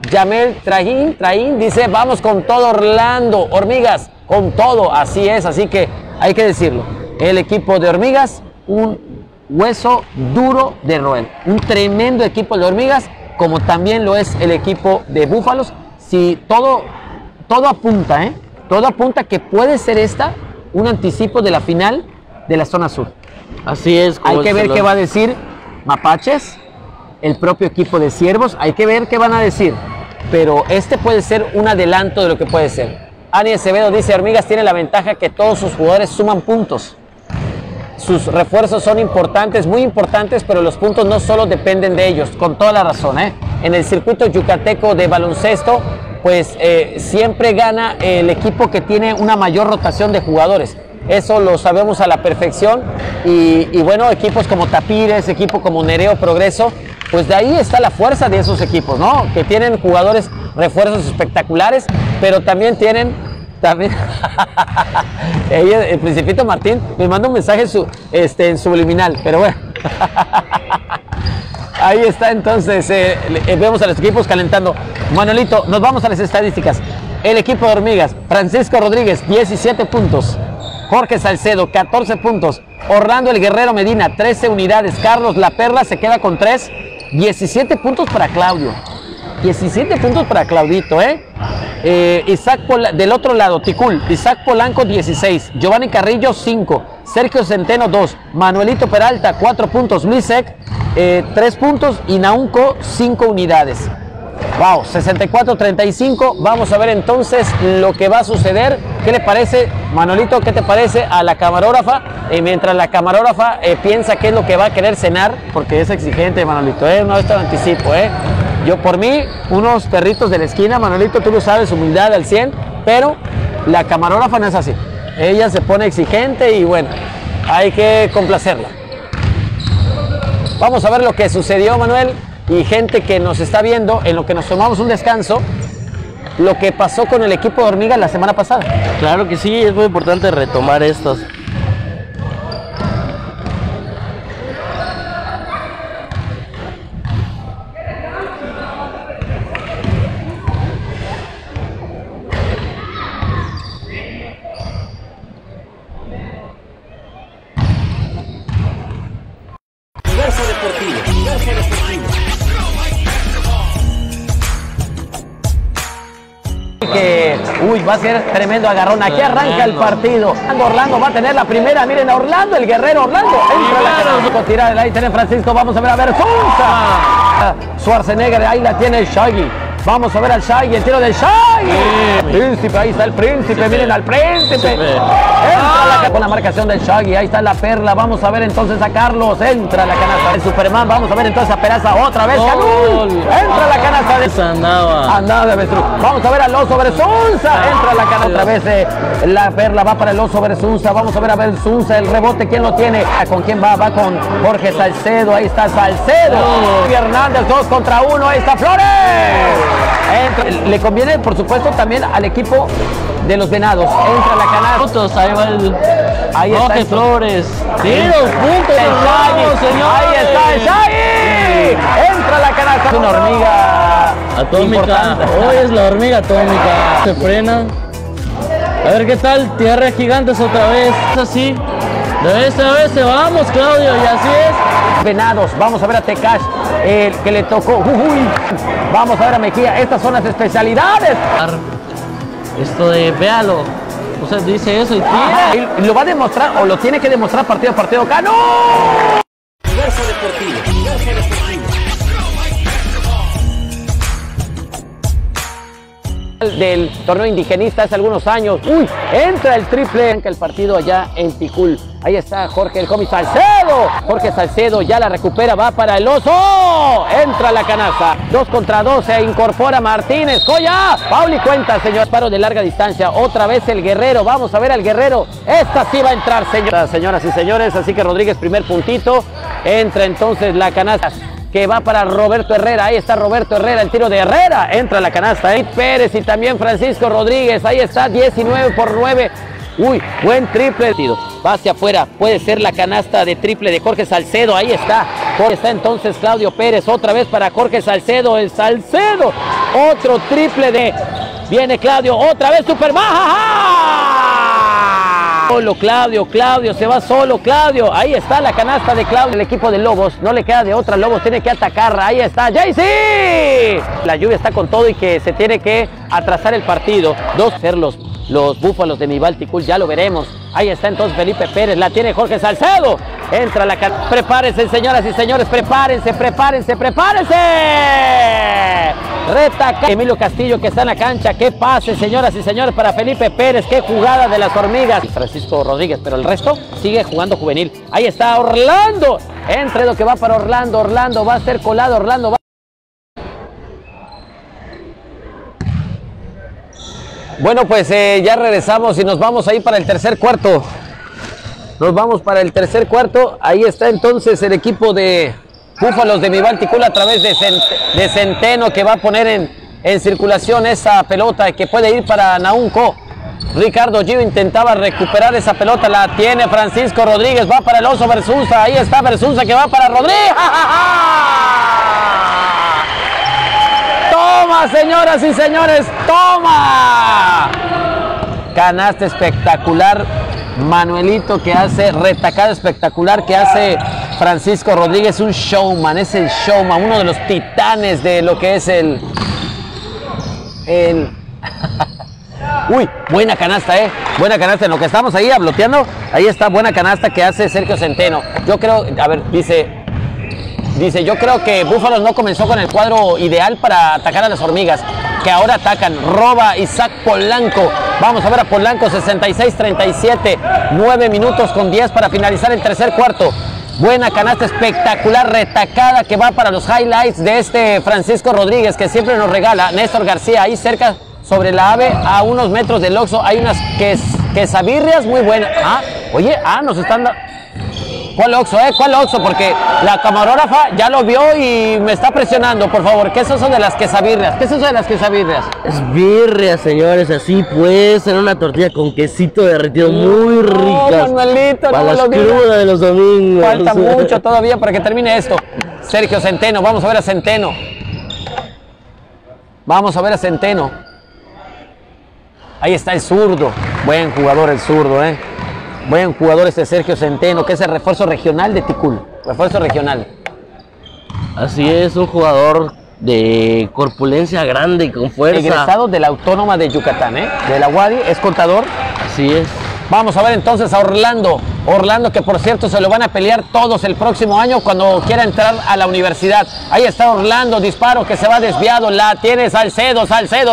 Yamel Traín dice, vamos con todo Orlando, Hormigas, con todo, así es, así que hay que decirlo. El equipo de Hormigas, un hueso duro de roer, un tremendo equipo de Hormigas, como también lo es el equipo de Búfalos. Si todo apunta, todo apunta que puede ser esta un anticipo de la final de la zona sur.
Así es.
Hay que ver qué va a decir Mapaches, el propio equipo de Ciervos, hay que ver qué van a decir, pero este puede ser un adelanto de lo que puede ser. Ani Acevedo dice, Hormigas tiene la ventaja que todos sus jugadores suman puntos. Sus refuerzos son importantes, muy importantes, pero los puntos no solo dependen de ellos, con toda la razón. En el circuito yucateco de baloncesto, pues siempre gana el equipo que tiene una mayor rotación de jugadores. Eso lo sabemos a la perfección y bueno, equipos como Tapires, equipo como Nereo Progreso, pues de ahí está la fuerza de esos equipos, ¿no? Que tienen jugadores, refuerzos espectaculares, pero también tienen... el Principito Martín me manda un mensaje en subliminal, pero bueno. Ahí está entonces, vemos a los equipos calentando. Manuelito, nos vamos a las estadísticas. El equipo de Hormigas, Francisco Rodríguez, 17 puntos. Jorge Salcedo, 14 puntos. Orlando el Guerrero Medina, 13 unidades. Carlos La Perla se queda con 3. 17 puntos para Claudio. 17 puntos para Claudito, del otro lado, Ticul, Isaac Polanco, 16. Giovanni Carrillo, 5. Sergio Centeno, 2. Manuelito Peralta, 4 puntos. Luis Sec, 3 puntos. Y Naunco, 5 unidades. Wow, 64-35. Vamos a ver entonces lo que va a suceder. ¿Qué le parece, Manolito? ¿Qué te parece a la camarógrafa? Mientras la camarógrafa piensa qué es lo que va a querer cenar, porque es exigente, Manolito, no esto lo anticipo, Yo por mí, unos perritos de la esquina, Manolito, tú lo sabes, humildad al 100, pero la camarógrafa no es así. Ella se pone exigente y bueno, hay que complacerla. Vamos a ver lo que sucedió, Manuel, y gente que nos está viendo, en lo que nos tomamos un descanso, lo que pasó con el equipo de Hormigas la semana pasada.
Claro que sí, es muy importante retomar estos.
Que, va a ser tremendo agarrón. Aquí arranca el partido. Orlando va a tener la primera. Miren a Orlando, el guerrero Orlando. Entra la canasta. Tirar ahí tiene Francisco. Vamos a ver Sousa. Schwarzenegger, ahí la tiene el Shaggy. Vamos a ver al Shaggy, el tiro del Shaggy. Príncipe, ahí está el príncipe, miren al príncipe. Entra con la marcación del Shaggy, ahí está la Perla. Vamos a ver entonces a Carlos, entra la canasta del Superman. Vamos a ver entonces a Peraza otra vez. Entra la canasta de Andaba de Avestruz. Vamos a ver al Oso Versunza. Entra la canasta otra vez. La Perla va para el Oso Versunza. Vamos a ver Versunza, el rebote, ¿quién lo tiene? ¿Con quién va? Va con Jorge Salcedo, ahí está Salcedo. Y Hernández, 2 contra 1, ahí está Flores. Le conviene, por supuesto, también al equipo de los Venados. Entra la canasta.
Ahí está Flores. Tiros, puntos.
Ahí está el Shaggy. Entra la canasta. Es una hormiga
atómica. Hoy es la hormiga atómica. Se frena. A ver qué tal. Tierra Gigantes otra vez. Así. De esta vez vamos, Claudio. Y así es.
Venados. Vamos a ver a Tecash. El que le tocó. Vamos a ver a Mejía. Estas son las especialidades.
Esto de véalo. Usted dice eso y tira.
Y lo va a demostrar o lo tiene que demostrar partido a partido. ¡Ganó! Universo Deportivo. Del torneo indigenista hace algunos años. Entra el triple. Arranca el partido allá en Ticul. Ahí está Jorge el Comi Salcedo. Jorge Salcedo ya la recupera, va para el Oso. Entra la canasta. 2 contra 2, se incorpora Martínez. ¡Joya! Pauli cuenta, señor. Paro de larga distancia. Otra vez el Guerrero. Vamos a ver al Guerrero. Esta sí va a entrar, señoras y señores. Así que Rodríguez, primer puntito. Entra entonces la canasta que va para Roberto Herrera. Ahí está Roberto Herrera, el tiro de Herrera. Entra la canasta. Pérez y también Francisco Rodríguez. Ahí está, 19 por 9. Buen triple. Va hacia afuera. Puede ser la canasta de triple de Jorge Salcedo. Ahí está. Está entonces Claudio Pérez, otra vez para Jorge Salcedo, el Salcedo, otro triple de, viene Claudio, otra vez super baja. Solo Claudio, se va solo Claudio, ahí está la canasta de Claudio, el equipo de Lobos, no le queda de otra, Lobos tiene que atacar, ahí está, Jaycee. La lluvia está con todo y que se tiene que atrasar el partido, ser los Búfalos de Nival Ticul, ya lo veremos. Ahí está entonces Felipe Pérez, la tiene Jorge Salcedo, entra la canasta, prepárense señoras y señores, prepárense. Retaca Emilio Castillo que está en la cancha, qué pase señoras y señores para Felipe Pérez, qué jugada de las hormigas. Francisco Rodríguez, pero el resto sigue jugando juvenil. Ahí está Orlando, entre lo que va para Orlando va a ser colado, Orlando va. Bueno, pues ya regresamos y nos vamos ahí para el tercer cuarto. Ahí está entonces el equipo de Búfalos de Nival Ticul a través de Centeno, que va a poner en circulación esa pelota que puede ir para Naunco. Ricardo Gio intentaba recuperar esa pelota, la tiene Francisco Rodríguez, va para el Oso Versusa, ahí está Versusa que va para Rodríguez. ¡Toma, señoras y señores! ¡Toma! Canasta espectacular, Manuelito que hace, retacada espectacular que hace Francisco Rodríguez, un showman, es el showman, uno de los titanes de lo que es el... Uy, buena canasta, buena canasta, en lo que estamos ahí abloteando, ahí está, buena canasta que hace Sergio Centeno. Yo creo, a ver, dice, yo creo que Búfalos no comenzó con el cuadro ideal para atacar a las hormigas, que ahora atacan. Roba Isaac Polanco. Vamos a ver a Polanco, 66-37, 9 minutos con 10 para finalizar el tercer cuarto. Buena canasta espectacular, retacada que va para los highlights de este Francisco Rodríguez, que siempre nos regala. Néstor García, ahí cerca sobre la AVE, a unos metros del Oxxo, hay unas quesabirrias muy buenas. Oye, nos están... ¿Cuál Oxxo, ¿Cuál Oxxo? Porque la camarógrafa ya lo vio y me está presionando, por favor. ¿Qué es eso de las quesabirrias? ¿Qué es eso de las quesabirrias?
Es birria, señores, así pues, en una tortilla con quesito derretido muy ricas.
Manuelito,
para las crudas de los domingos.
Falta mucho todavía para que termine esto. Sergio Centeno, vamos a ver a Centeno. Ahí está el zurdo. Buen jugador el zurdo, Buen jugador este Sergio Centeno, que es el refuerzo regional de Ticul. Refuerzo regional.
Así es, un jugador de corpulencia grande y con fuerza.
Egresado de la Autónoma de Yucatán, de la UADY, es contador.
Así es.
Vamos a ver entonces a Orlando. Orlando, que por cierto se lo van a pelear todos el próximo año cuando quiera entrar a la universidad. Ahí está Orlando, disparo que se va desviado. La tiene Salcedo.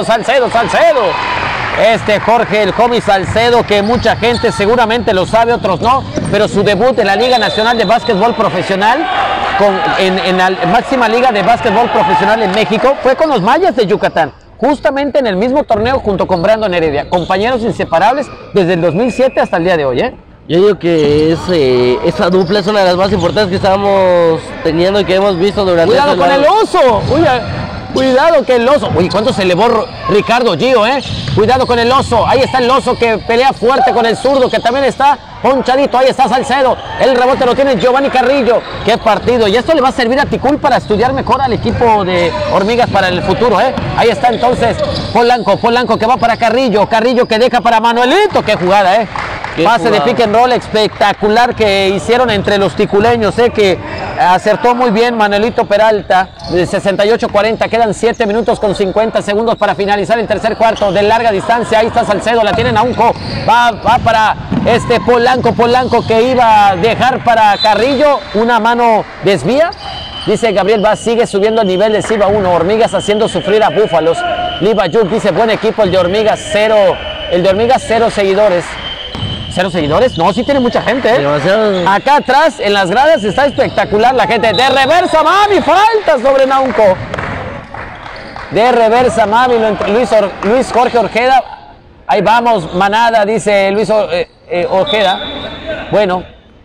Jorge, el homie Salcedo, que mucha gente seguramente lo sabe, otros no, pero su debut en la Liga Nacional de Básquetbol Profesional, en la máxima liga de básquetbol profesional en México, fue con los Mayas de Yucatán, justamente en el mismo torneo junto con Brandon Heredia, compañeros inseparables desde el 2007 hasta el día de hoy.
Yo digo que esa dupla es una de las más importantes que estamos teniendo y que hemos visto durante...
¡Cuidado con el Oso! Cuidado que el Oso. Uy, ¿cuánto se elevó Ricardo Gio, Cuidado con el Oso. Ahí está el Oso que pelea fuerte con el zurdo, que también está ponchadito. Ahí está Salcedo. El rebote lo tiene Giovanni Carrillo. ¡Qué partido! Y esto le va a servir a Ticul para estudiar mejor al equipo de hormigas para el futuro, Ahí está entonces Polanco que va para Carrillo. Carrillo que deja para Manuelito. ¡Qué jugada, Pase de pick and roll espectacular que hicieron entre los ticuleños, que acertó muy bien Manuelito Peralta, de 68-40, quedan 7 minutos con 50 segundos para finalizar el tercer cuarto de larga distancia. Ahí está Salcedo, la tiene Naunco, va para Polanco que iba a dejar para Carrillo, una mano desvía. Dice Gabriel Vaz, sigue subiendo el nivel de Ciba 1, Hormigas haciendo sufrir a Búfalos. Liva Yuk dice, buen equipo el de Hormigas, 0 seguidores. ¿0 seguidores? No, sí tiene mucha gente, Acá atrás, en las gradas, está espectacular la gente. De reversa, mami, falta sobre Naunco. De reversa, mami, Luis Jorge Orjeda. Ahí vamos, manada, dice Luis Orjeda. Bueno.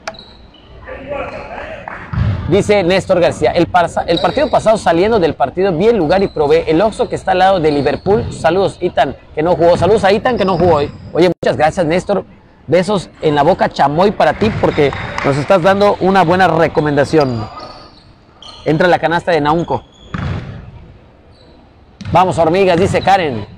Dice Néstor García, el partido pasado saliendo del partido vi el lugar y probé el Oxxo que está al lado de Liverpool. Saludos, Itan, que no jugó. Saludos a Itan, que no jugó hoy. Oye, muchas gracias, Néstor. Besos en la boca, chamoy para ti, porque nos estás dando una buena recomendación. Entra la canasta de Naunco. Vamos, hormigas, dice Karen.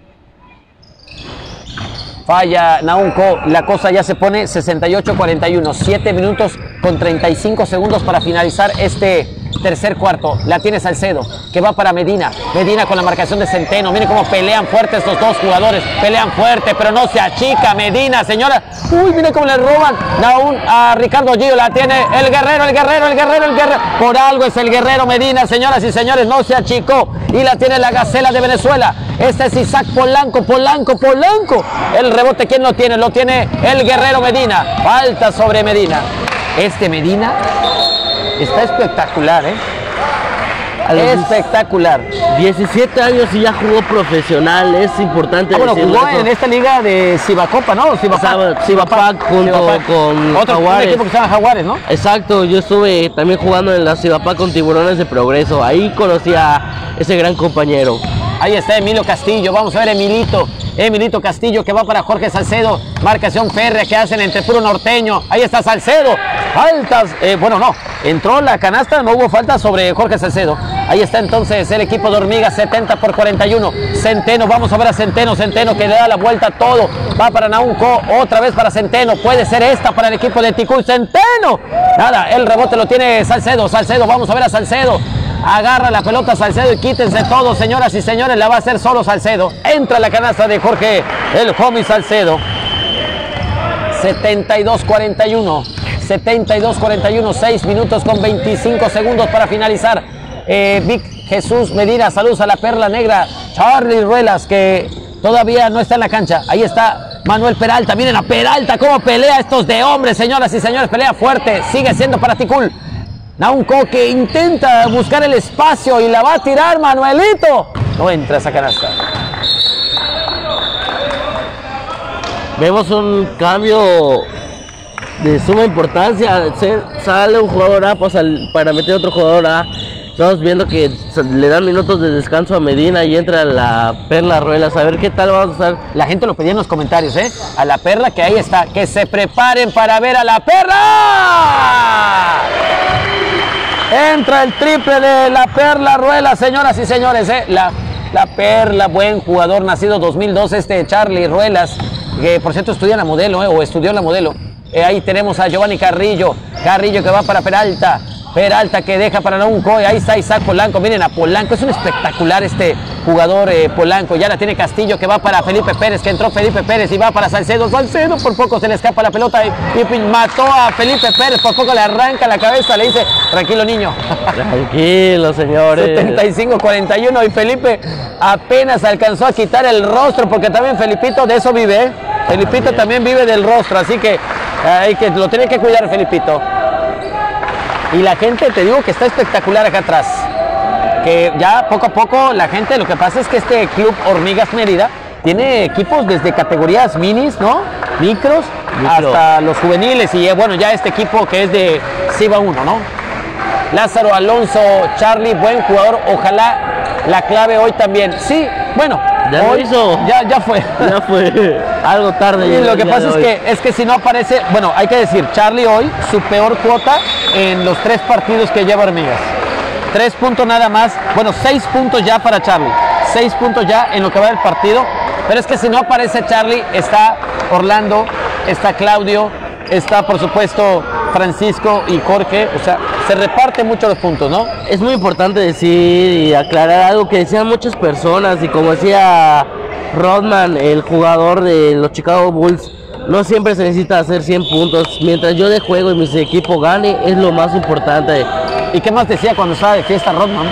Falla Naunco, la cosa ya se pone 68-41, 7 minutos con 35 segundos para finalizar este tercer cuarto. La tiene Salcedo, que va para Medina. Medina con la marcación de Centeno. Miren cómo pelean fuerte estos dos jugadores. Pelean fuerte, pero no se achica Medina, señora. Uy, miren cómo le roban a Ricardo Gio. La tiene el guerrero. Por algo es el guerrero Medina, señoras y señores. No se achicó. Y la tiene la Gacela de Venezuela. Este es Isaac Polanco. El rebote, ¿quién lo tiene? Lo tiene el guerrero Medina. Falta sobre Medina. Este Medina está espectacular, ¿eh? Espectacular.
17 años y ya jugó profesional, es importante
bueno,
decirlo.
Jugó en esta liga de Cibacopa, ¿no?
Cibapac junto con
otro equipo que se llama Jaguares, ¿no?
Exacto, yo estuve también jugando en la Cibapac con Tiburones de Progreso. Ahí conocí a ese gran compañero.
Ahí está Emilio Castillo, vamos a ver Emilito Castillo que va para Jorge Salcedo, marcación férrea que hacen entre puro norteño. Ahí está Salcedo, faltas, bueno no, entró la canasta, no hubo falta sobre Jorge Salcedo. Ahí está entonces el equipo de Hormigas, 70-41. Centeno, vamos a ver a Centeno que le da la vuelta a todo, va para Naunco, otra vez para Centeno, puede ser esta para el equipo de Ticuy. Centeno, nada, el rebote lo tiene Salcedo, vamos a ver a Salcedo. Agarra la pelota Salcedo y quítense todos, señoras y señores, la va a hacer solo Salcedo. Entra la canasta de Jorge, el homie Salcedo. 72-41, 6 minutos con 25 segundos para finalizar. Vic Jesús Medina, saludos a la Perla Negra. Charlie Ruelas, que todavía no está en la cancha. Ahí está Manuel Peralta, miren a Peralta cómo pelea estos de hombres, señoras y señores, pelea fuerte, sigue siendo para Ticul. Naunco que intenta buscar el espacio y la va a tirar Manuelito. No entra esa canasta.
Vemos un cambio de suma importancia. Sale un jugador A para meter otro jugador A. Estamos viendo que le dan minutos de descanso a Medina y entra la Perla Ruelas. A ver qué tal vamos a estar.
La gente lo pedía en los comentarios, ¿eh? A la Perla, que ahí está. Que se preparen para ver a la Perla. Entra el triple de la Perla Ruelas, señoras y señores, ¿eh? La Perla, buen jugador, nacido 2002, Charlie Ruelas, que por cierto estudia la modelo, o estudió la modelo. Ahí tenemos a Giovanni Carrillo que va para Peralta que deja para Naunco, y ahí está Isaac Polanco. Miren a Polanco, es un espectacular este jugador Polanco. Ya la tiene Castillo que va para Felipe Pérez, que entró Felipe Pérez y va para Salcedo, por poco se le escapa la pelota y mató a Felipe Pérez, por poco le arranca la cabeza, le dice, tranquilo niño.
Tranquilo señores.
75-41 y Felipe apenas alcanzó a quitar el rostro, porque también Felipito de eso vive, ¿eh? Felipito también vive del rostro, así que lo tiene que cuidar Felipito. Y la gente, te digo que está espectacular acá atrás. Que ya poco a poco la gente, lo que pasa es que este club Hormigas Mérida tiene equipos desde categorías minis, ¿no? Micros, hasta los juveniles. Y bueno, ya este equipo que es de CIBA 1, ¿no? Lázaro Alonso, Charlie, buen jugador. Ojalá la clave hoy también. Sí, bueno.
Ya
hoy
lo hizo.
Ya fue.
Ya fue. Algo tarde.
Y lo que pasa es que si no aparece, bueno, hay que decir, Charlie hoy, su peor cuota en los 3 partidos que lleva Hormigas. 3 puntos nada más, bueno, 6 puntos ya para Charlie. 6 puntos ya en lo que va del partido. Pero es que si no aparece Charlie, está Orlando, está Claudio, está por supuesto Francisco y Jorge, o sea, se reparten mucho los puntos, ¿no?
Es muy importante decir y aclarar algo que decían muchas personas, y como decía Rodman, el jugador de los Chicago Bulls, no siempre se necesita hacer 100 puntos. Mientras yo de juego y mi equipo gane, es lo más importante.
¿Y qué más decía cuando estaba de fiesta Rodman?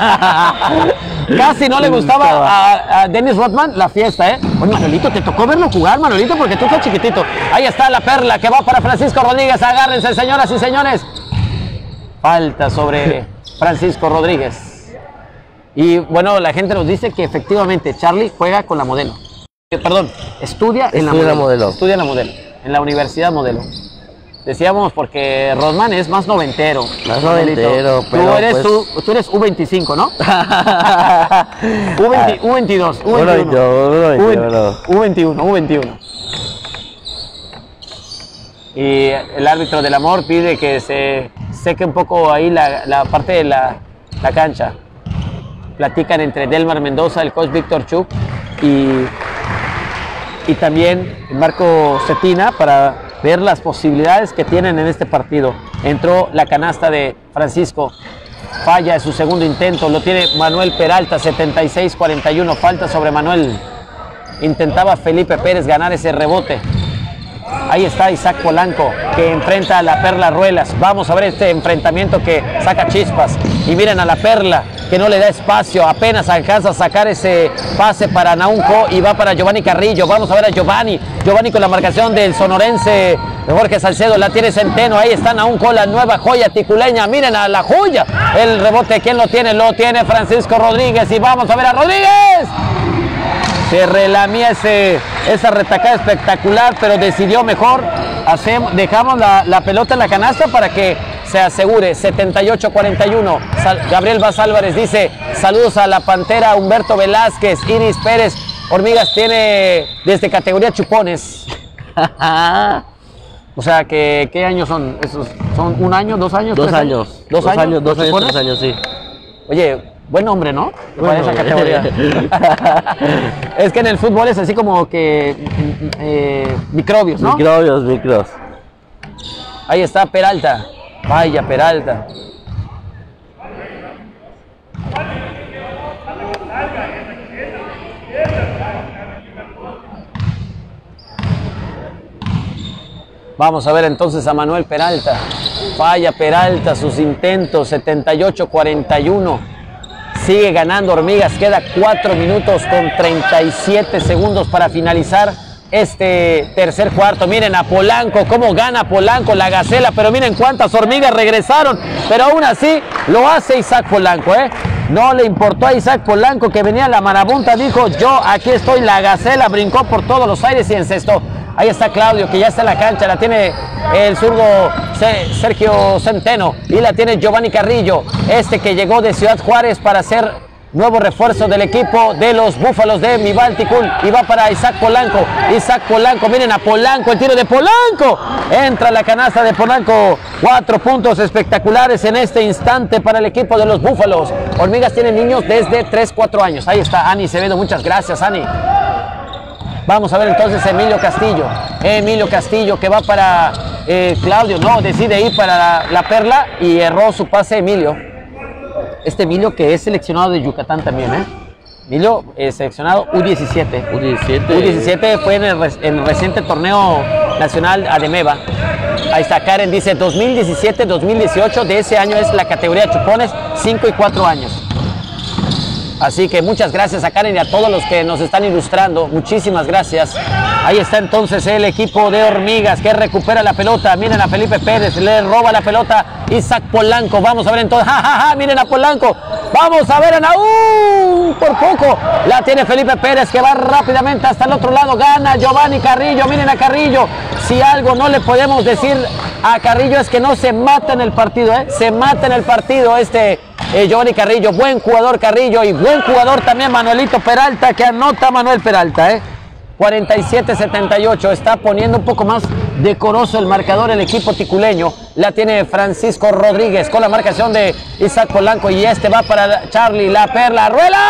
Casi no le gustaba a Dennis Rodman la fiesta, ¿eh? Oye, Manolito, te tocó verlo jugar, Manolito, porque tú estás chiquitito. Ahí está la Perla que va para Francisco Rodríguez. Agárrense, señoras y señores. Falta sobre Francisco Rodríguez. Y bueno, la gente nos dice que efectivamente Charlie juega con la modelo. Perdón, estudia en la modelo. Estudia en la modelo, en la Universidad Modelo. Decíamos porque Rodman es más noventero.
Más noventero,
pero tú eres U25, ¿no? U22, U21. Y el árbitro del amor pide que se seque un poco ahí la parte de la cancha. Platican entre Delmar Mendoza, el coach Víctor Chuk y también Marco Cetina para ver las posibilidades que tienen en este partido. Entró la canasta de Francisco, falla su segundo intento, lo tiene Manuel Peralta, 76-41, falta sobre Manuel. Intentaba Felipe Pérez ganar ese rebote. Ahí está Isaac Polanco, que enfrenta a la Perla Ruelas. Vamos a ver este enfrentamiento que saca chispas. Y miren a la Perla, que no le da espacio. Apenas alcanza a sacar ese pase para Naunco y va para Giovanni Carrillo. Vamos a ver a Giovanni. Giovanni con la marcación del sonorense Jorge Salcedo. La tiene Centeno. Ahí está Naunco, la nueva joya ticuleña. Miren a la joya. El rebote, ¿quién lo tiene? Lo tiene Francisco Rodríguez. Y vamos a ver a Rodríguez. Se relamía esa retacada espectacular, pero decidió mejor. Dejamos la pelota en la canasta para que se asegure. 78-41. Gabriel Vaz Álvarez dice: saludos a la Pantera Humberto Velázquez. Iris Pérez, Hormigas tiene desde categoría chupones. O sea, ¿qué años son esos? ¿Son un año, 2 años?
2 años.
2 años,
3 años, sí.
Oye, buen nombre, ¿no? Para
Bueno,
esa categoría. Es que en el fútbol es así como que microbios, ¿no?
Microbios.
Ahí está Peralta. Vaya Peralta. Vamos a ver entonces a Manuel Peralta. Falla Peralta sus intentos. 78-41. Sigue ganando Hormigas, queda 4 minutos con 37 segundos para finalizar este tercer cuarto. Miren a Polanco, cómo gana Polanco, la Gacela, pero miren cuántas Hormigas regresaron, pero aún así lo hace Isaac Polanco, No le importó a Isaac Polanco, que venía la marabunta, dijo: yo aquí estoy, la Gacela, brincó por todos los aires y encestó. Ahí está Claudio, que ya está en la cancha, la tiene el zurdo Sergio Centeno y la tiene Giovanni Carrillo, que llegó de Ciudad Juárez para ser nuevo refuerzo del equipo de los Búfalos de Mibalticul, y va para Isaac Polanco. Isaac Polanco, miren a Polanco, el tiro de Polanco, entra la canasta de Polanco. 4 puntos espectaculares en este instante para el equipo de los Búfalos. Hormigas tiene niños desde 3-4 años. Ahí está Ani Acevedo, muchas gracias, Ani. Vamos a ver entonces Emilio Castillo. Emilio Castillo, que va para Claudio. No, decide ir para la Perla y erró su pase Emilio. Emilio, que es seleccionado de Yucatán también, Emilio, seleccionado U17. U17 fue en el reciente torneo nacional Ademeva. Ahí está Karen, dice 2017-2018. De ese año es la categoría Chupones, 5 y 4 años. Así que muchas gracias a Karen y a todos los que nos están ilustrando. Muchísimas gracias. Ahí está entonces el equipo de Hormigas, que recupera la pelota. Miren a Felipe Pérez, le roba la pelota Isaac Polanco. Vamos a ver entonces. Miren a Polanco. Vamos a ver a Naúm. Por poco la tiene Felipe Pérez, que va rápidamente hasta el otro lado. Gana Giovanni Carrillo. Miren a Carrillo. Si algo no le podemos decir a Carrillo es que no se mata en el partido, Se mata en el partido Giovanni Carrillo. Buen jugador Carrillo, y buen jugador también Manuelito Peralta, que anota Manuel Peralta, 47-78. Está poniendo un poco más decoroso el marcador el equipo ticuleño. La tiene Francisco Rodríguez con la marcación de Isaac Polanco, y va para Charlie, la Perla Ruela.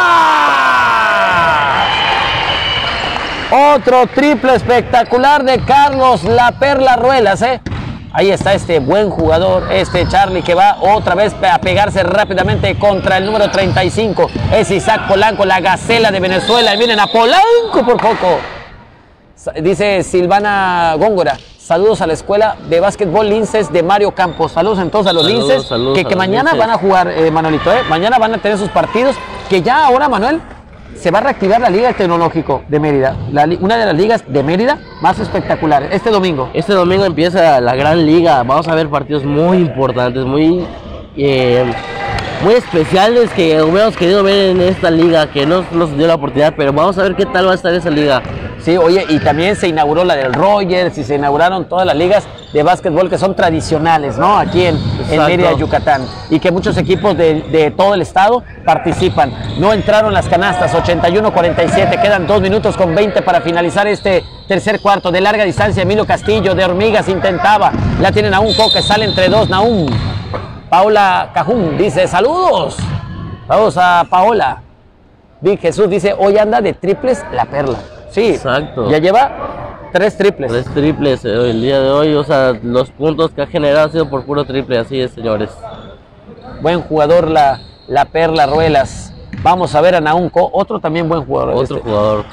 Otro triple espectacular de Carlos La Perla Ruelas, Ahí está buen jugador, Charlie, que va otra vez a pegarse rápidamente contra el número 35. Es Isaac Polanco, la Gacela de Venezuela. Y miren a Polanco por poco. Dice Silvana Góngora: saludos a la escuela de básquetbol Linces de Mario Campos. Saludos entonces a los Linces, que mañana van a jugar, Manuelito, Mañana van a tener sus partidos, que ya ahora, Manuel, se va a reactivar la Liga del Tecnológico de Mérida, una de las ligas de Mérida más espectaculares. Este domingo
empieza la gran liga. Vamos a ver partidos muy importantes, muy especiales, que hubiéramos querido ver en esta liga, que no nos dio la oportunidad, pero vamos a ver qué tal va a estar esa liga.
Sí, oye, y también se inauguró la del Rogers, y se inauguraron todas las ligas de básquetbol que son tradicionales, ¿no? Aquí en en Mérida, Yucatán, y que muchos equipos de todo el estado participan. No entraron las canastas, 81-47, quedan 2 minutos con 20 para finalizar este tercer cuarto. De larga distancia, Emilio Castillo de Hormigas intentaba, la tiene Nahum Co, que sale entre dos. Nahum, Paula Cajún dice saludos, saludos a Paola. Vic Jesús dice, hoy anda de triples la Perla. Sí,
exacto.
Ya lleva 3 triples.
3 triples el día de hoy, o sea, los puntos que ha generado han sido por puro triple, así es, señores.
Buen jugador la Perla Ruelas. Vamos a ver a Nahum Co, otro también buen jugador.
Otro jugador.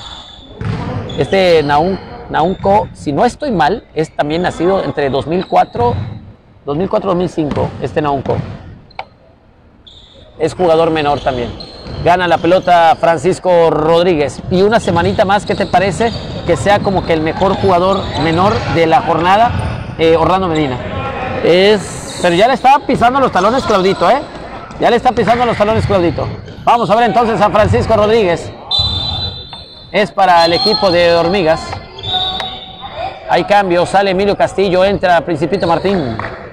Nahum Co, si no estoy mal, es también nacido entre 2004 2005, Nahum Co. Es jugador menor también. Gana la pelota Francisco Rodríguez. Y una semanita más, ¿qué te parece? Que sea como que el mejor jugador menor de la jornada, Orlando Medina. Pero ya le estaba pisando los talones Claudito, ¿eh? Ya le está pisando los talones Claudito. Vamos a ver entonces a Francisco Rodríguez. Es para el equipo de Hormigas. Hay cambio, sale Emilio Castillo, entra Principito Martín.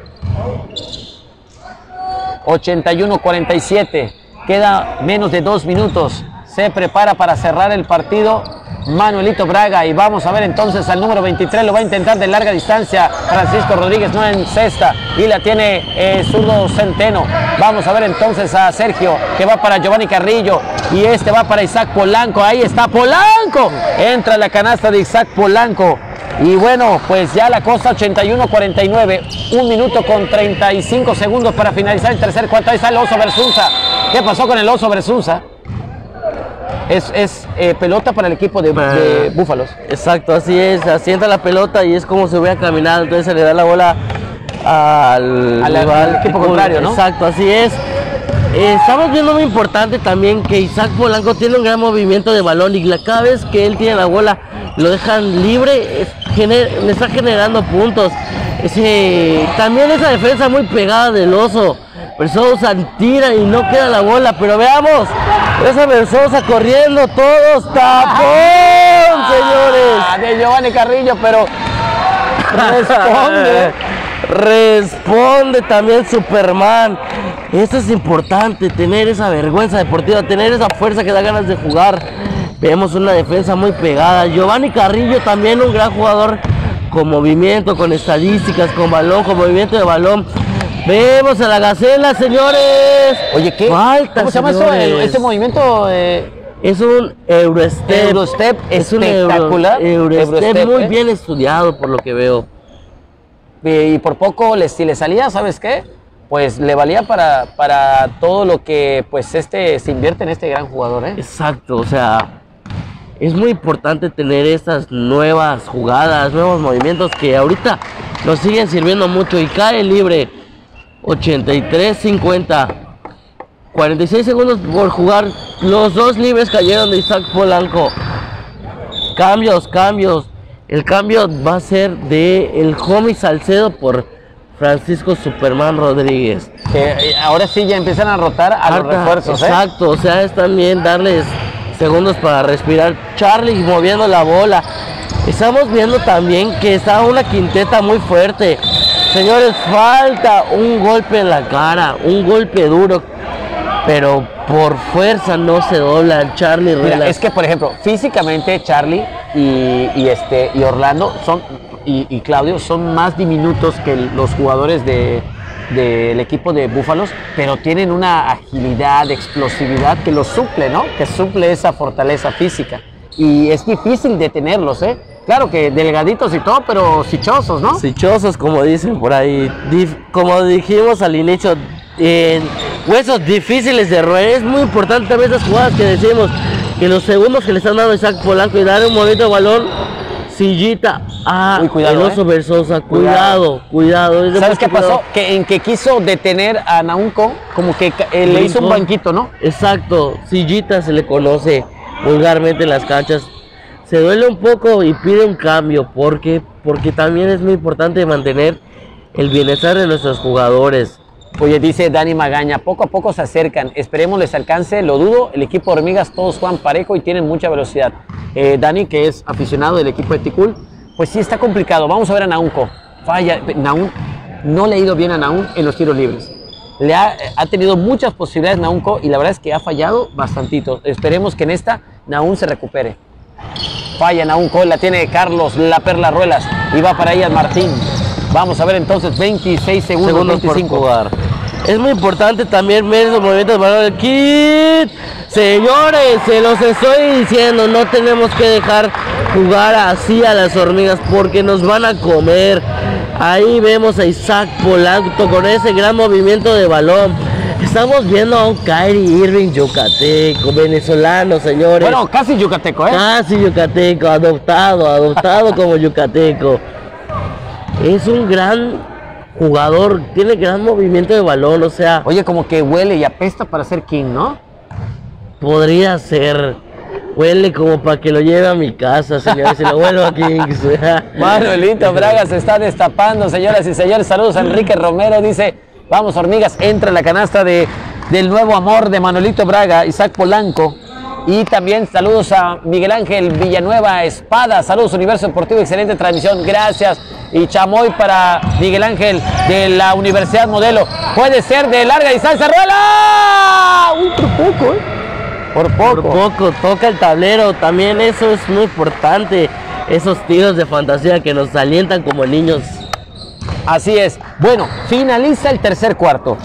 81-47. Queda menos de 2 minutos. Se prepara para cerrar el partido Manuelito Braga. Y vamos a ver entonces al número 23. Lo va a intentar de larga distancia Francisco Rodríguez, no en cesta. Y la tiene zurdo Centeno. Vamos a ver entonces a Sergio, que va para Giovanni Carrillo. Y este va para Isaac Polanco. Ahí está Polanco. Entra la canasta de Isaac Polanco. Y bueno, pues ya la cosa 81-49. 1 minuto con 35 segundos para finalizar el tercer cuarto. Ahí está el Oso Versunza. ¿Qué pasó con el Oso Versunza? Es pelota para el equipo de Búfalos.
Exacto, así es. Asienta la pelota y es como si hubiera caminado. Entonces se le da la bola al
equipo contrario, ¿no?
Exacto, así es. Estamos viendo muy importante también que Isaac Polanco tiene un gran movimiento de balón y cada vez que él tiene la bola lo dejan libre, le está generando puntos. También esa defensa muy pegada del Oso. Versosa tira y no queda la bola, pero veamos, esa Versosa corriendo todos, tapón, señores.
De Giovanni Carrillo, pero
responde también Superman. Eso es importante, tener esa vergüenza deportiva, tener esa fuerza que da ganas de jugar. Vemos una defensa muy pegada. Giovanni Carrillo también un gran jugador con movimiento, con estadísticas, con balón, con movimiento de balón. Vemos a la Gacela, señores.
Oye, ¿qué?
Falta,
¿cómo se llama eso? Ese movimiento
es un Eurostep.
Eurostep
es
espectacular.
Eurostep muy bien estudiado por lo que veo.
Y por poco, si le salía, ¿sabes qué? Pues le valía para todo lo que pues se invierte en este gran jugador, ¿eh?
Exacto, o sea, es muy importante tener estas nuevas jugadas, nuevos movimientos que ahorita nos siguen sirviendo mucho. Y cae libre, 83-50, 46 segundos por jugar. Los 2 libres cayeron de Isaac Polanco. Cambios. El cambio va a ser de el Homie Salcedo por Francisco Superman Rodríguez.
Que ahora sí ya empiezan a rotar a los refuerzos.
Exacto, o sea, es también darles segundos para respirar. Charlie moviendo la bola. Estamos viendo también que está una quinteta muy fuerte. Señores, falta un golpe en la cara, un golpe duro, pero por fuerza no se doblan. Charlie,
mira, es que por ejemplo, físicamente Charlie y Orlando y Claudio son más diminutos que los jugadores del equipo de Búfalos, pero tienen una agilidad, explosividad que los suple, ¿no? Que suple esa fortaleza física. Y es difícil detenerlos, ¿eh? Claro que delgaditos y todo, pero sichosos, ¿no?
Sichosos, como dicen por ahí. Como dijimos al inicio, huesos difíciles de roer. Es muy importante también esas jugadas que decimos, que los segundos que le están dando a Isaac Polanco y dar un movimiento de balón, sillita.
Uy, cuidado,
el Oso Versosa, cuidado.
¿Sabes qué pasó? Que quiso detener a Nahum Co, como que le hizo un banquito, ¿no?
Exacto, sillita se le conoce vulgarmente en las canchas. Se duele un poco y pide un cambio, porque también es muy importante mantener el bienestar de nuestros jugadores.
Oye, dice Dani Magaña, poco a poco se acercan, esperemos les alcance, lo dudo, el equipo de Hormigas todos juegan parejo y tienen mucha velocidad. Dani, que es aficionado del equipo de Ticul, pues sí está complicado. Vamos a ver a Nahum Co. Falla, Nahum no le ha ido bien a Nahum en los tiros libres. Ha tenido muchas posibilidades Nahum y la verdad es que ha fallado bastantito. Esperemos que en esta Nahum se recupere. Falla Nahum, la tiene Carlos La Perla Ruelas y va para ella Martín. Vamos a ver entonces, 26 segundos 25.
Por jugar. Es muy importante también ver los movimientos de balón del kit. Señores, se los estoy diciendo, no tenemos que dejar jugar así a las hormigas porque nos van a comer. Ahí vemos a Isaac Polanco con ese gran movimiento de balón. Estamos viendo a un Kyrie Irving yucateco, venezolano, señores.
Bueno, casi yucateco, ¿eh?
Casi yucateco, adoptado como yucateco. Es un gran jugador, tiene gran movimiento de balón, o sea...
Oye, como que huele y apesta para ser King, ¿no?
Podría ser. Huele como para que lo lleve a mi casa, señores, se lo vuelvo a Kings.
Manuelito Braga se está destapando, señoras y señores. Saludos a Enrique Romero, dice, vamos hormigas, entra en la canasta del nuevo amor de Manuelito Braga, Isaac Polanco. Y también saludos a Miguel Ángel Villanueva Espada, saludos Universo Deportivo, excelente transmisión, gracias. Y chamoy para Miguel Ángel de la Universidad Modelo, puede ser de larga distancia, ¡ruela! Uy, por poco,
Por poco, toca el tablero, también eso es muy importante, esos tiros de fantasía que nos alientan como niños.
Así es. Bueno, finaliza el tercer cuarto,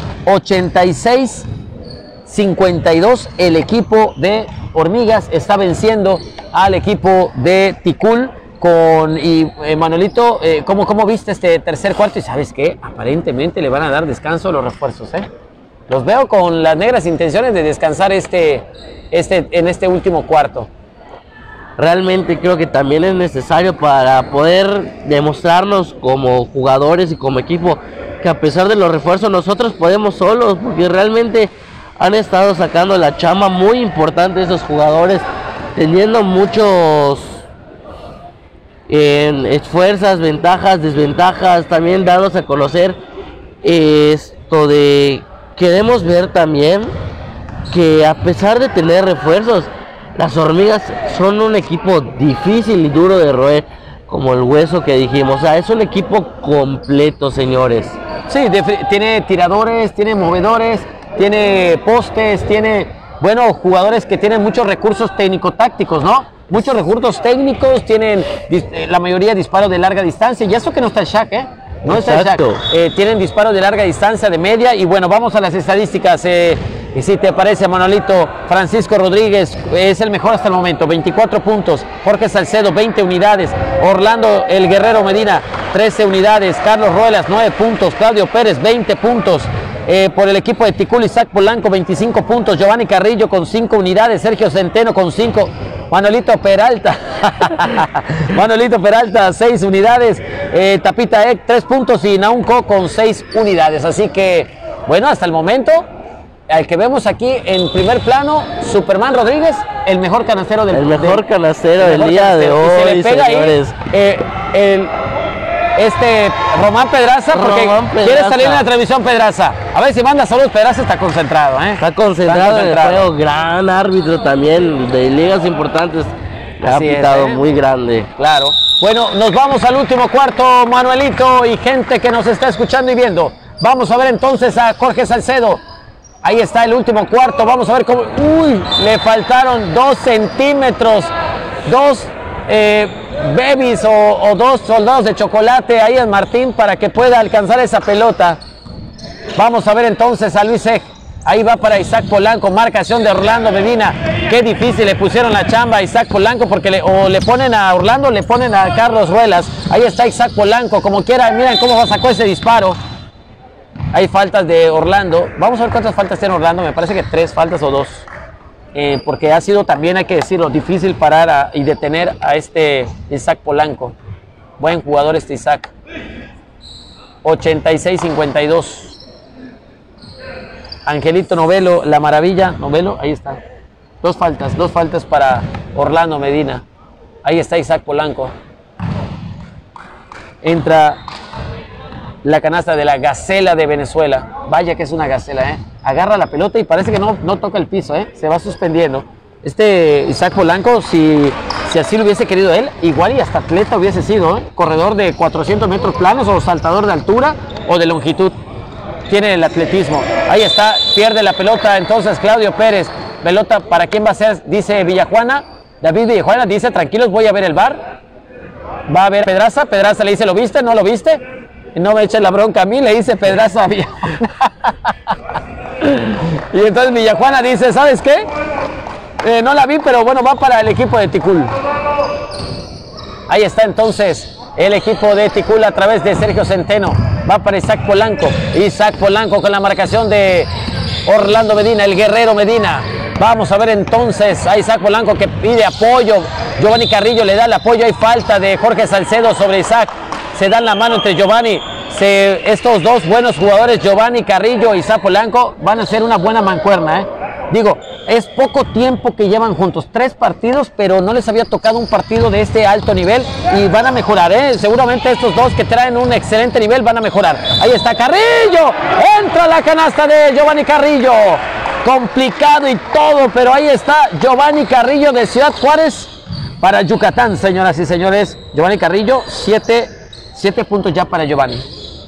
86-52, el equipo de Hormigas está venciendo al equipo de Ticul. Manuelito, ¿cómo viste este tercer cuarto? Y ¿sabes qué? Aparentemente le van a dar descanso a los refuerzos, ¿eh? Los veo con las negras intenciones de descansar en este último cuarto.
Realmente creo que también es necesario para poder demostrarnos como jugadores y como equipo que a pesar de los refuerzos nosotros podemos solos, porque realmente han estado sacando la chamba muy importante esos jugadores, teniendo muchos fuerzas, ventajas, desventajas, también dados a conocer esto de... Queremos ver también que a pesar de tener refuerzos, las hormigas son un equipo difícil y duro de roer, como el hueso que dijimos. O sea, es un equipo completo, señores.
Sí, tiene tiradores, tiene movedores, tiene postes, tiene, bueno, jugadores que tienen muchos recursos técnico-tácticos, ¿no? Muchos recursos técnicos, tienen la mayoría disparos de larga distancia, y eso que no está el Shaq, ¿eh? No está el Shaq. Tienen disparos de larga distancia, de media, y bueno, vamos a las estadísticas. Y si te parece, Manolito, Francisco Rodríguez es el mejor hasta el momento, 24 puntos, Jorge Salcedo, 20 unidades, Orlando El Guerrero Medina, 13 unidades, Carlos Ruelas, 9 puntos, Claudio Pérez, 20 puntos, por el equipo de Ticul, Isaac Polanco, 25 puntos, Giovanni Carrillo con 5 unidades, Sergio Centeno con 5, Manolito Peralta, 6 unidades, Tapita Ek, 3 puntos y Nahum con 6 unidades, así que, bueno, hasta el momento... Al que vemos aquí en primer plano, Superman Rodríguez, el mejor canastero del
canastero del día de hoy,
y se le pega señores. Ahí Román Pedraza, porque quiere salir en la transmisión Pedraza. A ver si manda saludos, Pedraza está concentrado, ¿eh?
Está concentrado en el juego, gran árbitro también, de ligas importantes. Ha pitado muy grande.
Claro. Bueno, nos vamos al último cuarto, Manuelito, y gente que nos está escuchando y viendo. Vamos a ver entonces a Jorge Salcedo. Ahí está el último cuarto, vamos a ver cómo... ¡Uy! Le faltaron 2 centímetros, 2 babies o 2 soldados de chocolate ahí en Martín para que pueda alcanzar esa pelota. Vamos a ver entonces a Luis Eg. Ahí va para Isaac Polanco, marcación de Orlando Medina. Qué difícil le pusieron la chamba a Isaac Polanco porque le ponen a Orlando o le ponen a Carlos Ruelas. Ahí está Isaac Polanco, como quiera, miren cómo sacó ese disparo. Hay faltas de Orlando. Vamos a ver cuántas faltas tiene Orlando. Me parece que 3 faltas o 2. Porque ha sido también, hay que decirlo, difícil parar y detener a este Isaac Polanco. Buen jugador este Isaac. 86-52. Angelito Novelo, la maravilla. Novelo, ahí está. 2 faltas para Orlando Medina. Ahí está Isaac Polanco. Entra la canasta de la Gacela de Venezuela. Vaya que es una gacela, ¿eh? Agarra la pelota y parece que no toca el piso, ¿eh? Se va suspendiendo. Este Isaac Polanco, si así lo hubiese querido él, igual y hasta atleta hubiese sido, ¿eh? Corredor de 400 metros planos o saltador de altura. o de longitud. Tiene el atletismo. Ahí está, pierde la pelota entonces Claudio Pérez. Pelota, ¿para quién va a ser? Dice Villajuana. David Villajuana dice, tranquilos, voy a ver el VAR. Va a ver Pedraza. Pedraza le dice, ¿lo viste? ¿No lo viste? Y no me eche la bronca a mí, le dice Pedraza a Villajuana. Y entonces Villajuana dice, ¿sabes qué? No la vi, pero bueno, va para el equipo de Ticul. Ahí está entonces el equipo de Ticul a través de Sergio Centeno. Va para Isaac Polanco. Isaac Polanco con la marcación de Orlando Medina, el guerrero Medina. Vamos a ver entonces a Isaac Polanco que pide apoyo. Giovanni Carrillo le da el apoyo. Hay falta de Jorge Salcedo sobre Isaac. Se dan la mano entre Giovanni. Estos dos buenos jugadores, Giovanni Carrillo y Isaac Polanco, van a ser una buena mancuerna, ¿eh? Digo, es poco tiempo que llevan juntos, 3 partidos, pero no les había tocado un partido de este alto nivel y van a mejorar, ¿eh? Seguramente estos dos que traen un excelente nivel van a mejorar. Ahí está Carrillo, entra la canasta de Giovanni Carrillo. Complicado y todo, pero ahí está Giovanni Carrillo de Ciudad Juárez para Yucatán, señoras y señores. Giovanni Carrillo, 7 puntos ya para Giovanni.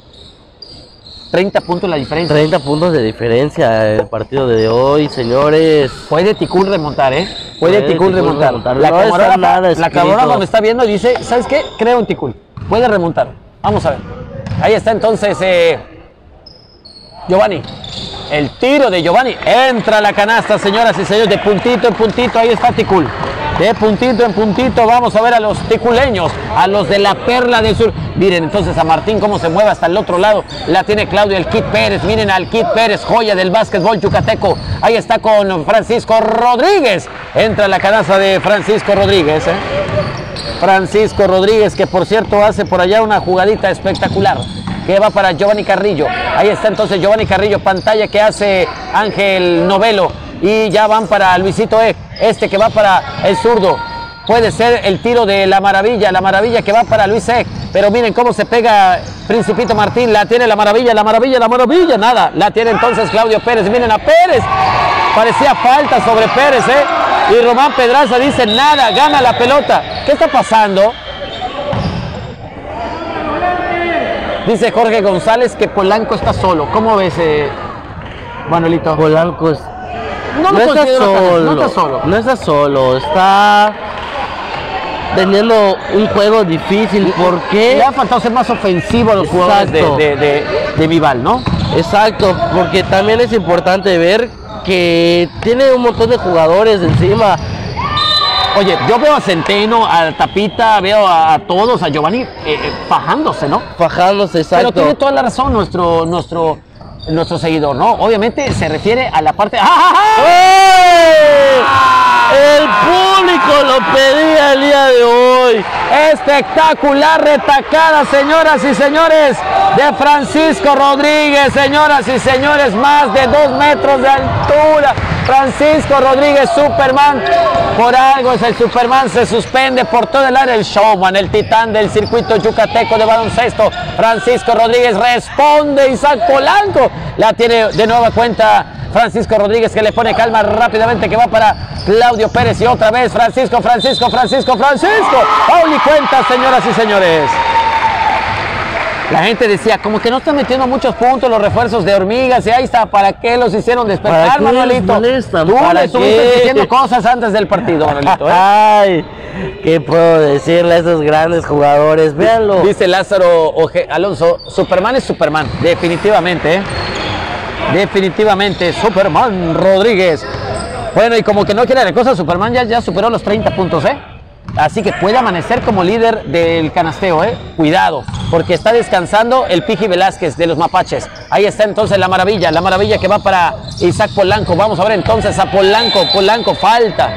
30 puntos la diferencia.
30 puntos de diferencia el partido de hoy, señores.
Puede Ticul remontar, ¿eh? Puede Ticul remontar. La camarógrafa me está viendo y dice, ¿sabes qué? Creo en Ticul. Puede remontar. Vamos a ver. Ahí está entonces Giovanni. El tiro de Giovanni. Entra la canasta, señoras y señores, de puntito en puntito. Ahí está Ticul. De puntito en puntito vamos a ver a los ticuleños, a los de la Perla del Sur. Miren entonces a Martín cómo se mueve hasta el otro lado. La tiene Claudio el Kid Pérez. Miren al Kid Pérez, joya del básquetbol yucateco. Ahí está con Francisco Rodríguez. Entra la canasta de Francisco Rodríguez. Francisco Rodríguez, que por cierto hace por allá una jugadita espectacular. Que va para Giovanni Carrillo. Ahí está entonces Giovanni Carrillo, pantalla que hace Ángel Novelo. Y ya van para Luisito Este que va para el zurdo. Puede ser el tiro de la maravilla que va para Luis Pero miren cómo se pega Principito Martín. La tiene la maravilla. Nada. La tiene entonces Claudio Pérez. Miren a Pérez. Parecía falta sobre Pérez, Y Román Pedraza dice nada, gana la pelota. ¿Qué está pasando? Dice Jorge González que Polanco está solo. ¿Cómo ves, Manuelito?
Polanco
no está solo.
No está solo. Está teniendo un juego difícil. ¿Por qué?
Le ha faltado ser más ofensivo a los jugadores de Vival, ¿no?
Exacto, porque también es importante ver que tiene un montón de jugadores encima.
Oye, yo veo a Centeno, a Tapita, veo a todos, a Giovanni fajándose, ¿no?
Fajándose, exacto.
Pero tiene toda la razón nuestro seguidor, ¿no? Obviamente se refiere a la parte...
El público lo pedía el día de hoy.
Espectacular retacada, señoras y señores, de Francisco Rodríguez, señoras y señores, más de 2 metros de altura. Francisco Rodríguez, Superman, por algo es el Superman, se suspende por todo el área, el showman, el titán del circuito yucateco de baloncesto. Francisco Rodríguez responde, Isaac Polanco, la tiene de nueva cuenta Francisco Rodríguez, que le pone calma rápidamente, que va para Claudio Pérez y otra vez Francisco. Pauli cuenta, señoras y señores. La gente decía, como que no están metiendo muchos puntos los refuerzos de Hormigas, y ahí está, ¿para qué los hicieron despertar, Manuelito? Tú le estuviste diciendo cosas antes del partido, Manuelito.
Ay, ¿qué puedo decirle a esos grandes jugadores? Véanlo.
Dice Lázaro Alonso, Superman es Superman, definitivamente, definitivamente, Superman Rodríguez. Bueno, y como que no quiere de cosas, Superman ya superó los 30 puntos, Así que puede amanecer como líder del canasteo, Cuidado, porque está descansando el Piji Velázquez de los Mapaches. Ahí está entonces la maravilla que va para Isaac Polanco. Vamos a ver entonces a Polanco, falta.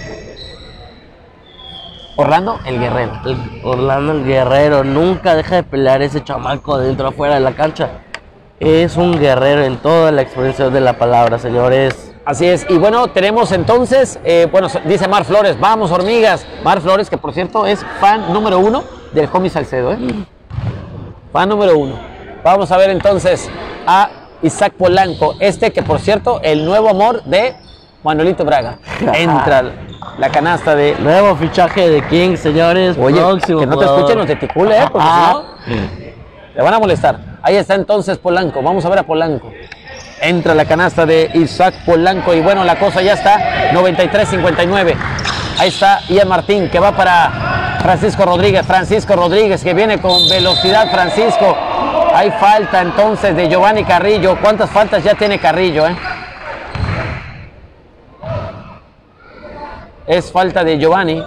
Orlando el Guerrero.
Orlando el Guerrero, nunca deja de pelear ese chamaco dentro afuera de la cancha. Es un guerrero en toda la expresión de la palabra, señores.
Así es, y bueno, tenemos entonces, dice Mar Flores, vamos Hormigas. Mar Flores, que por cierto es fan número 1 del Homie Salcedo, Fan número 1. Vamos a ver entonces a Isaac Polanco, que por cierto, el nuevo amor de Manuelito Braga. Entra la canasta de...
Nuevo fichaje de King, señores.
Oye, que no te escuchen los de Ticul, porque si no, te van a molestar. Ahí está entonces Polanco. Vamos a ver a Polanco. Entra la canasta de Isaac Polanco y bueno, la cosa ya está 93-59. Ahí está Ian Martín que va para Francisco Rodríguez. Francisco Rodríguez que viene con velocidad. Francisco. Hay falta entonces de Giovanni Carrillo. ¿Cuántas faltas ya tiene Carrillo? Es falta de Giovanni.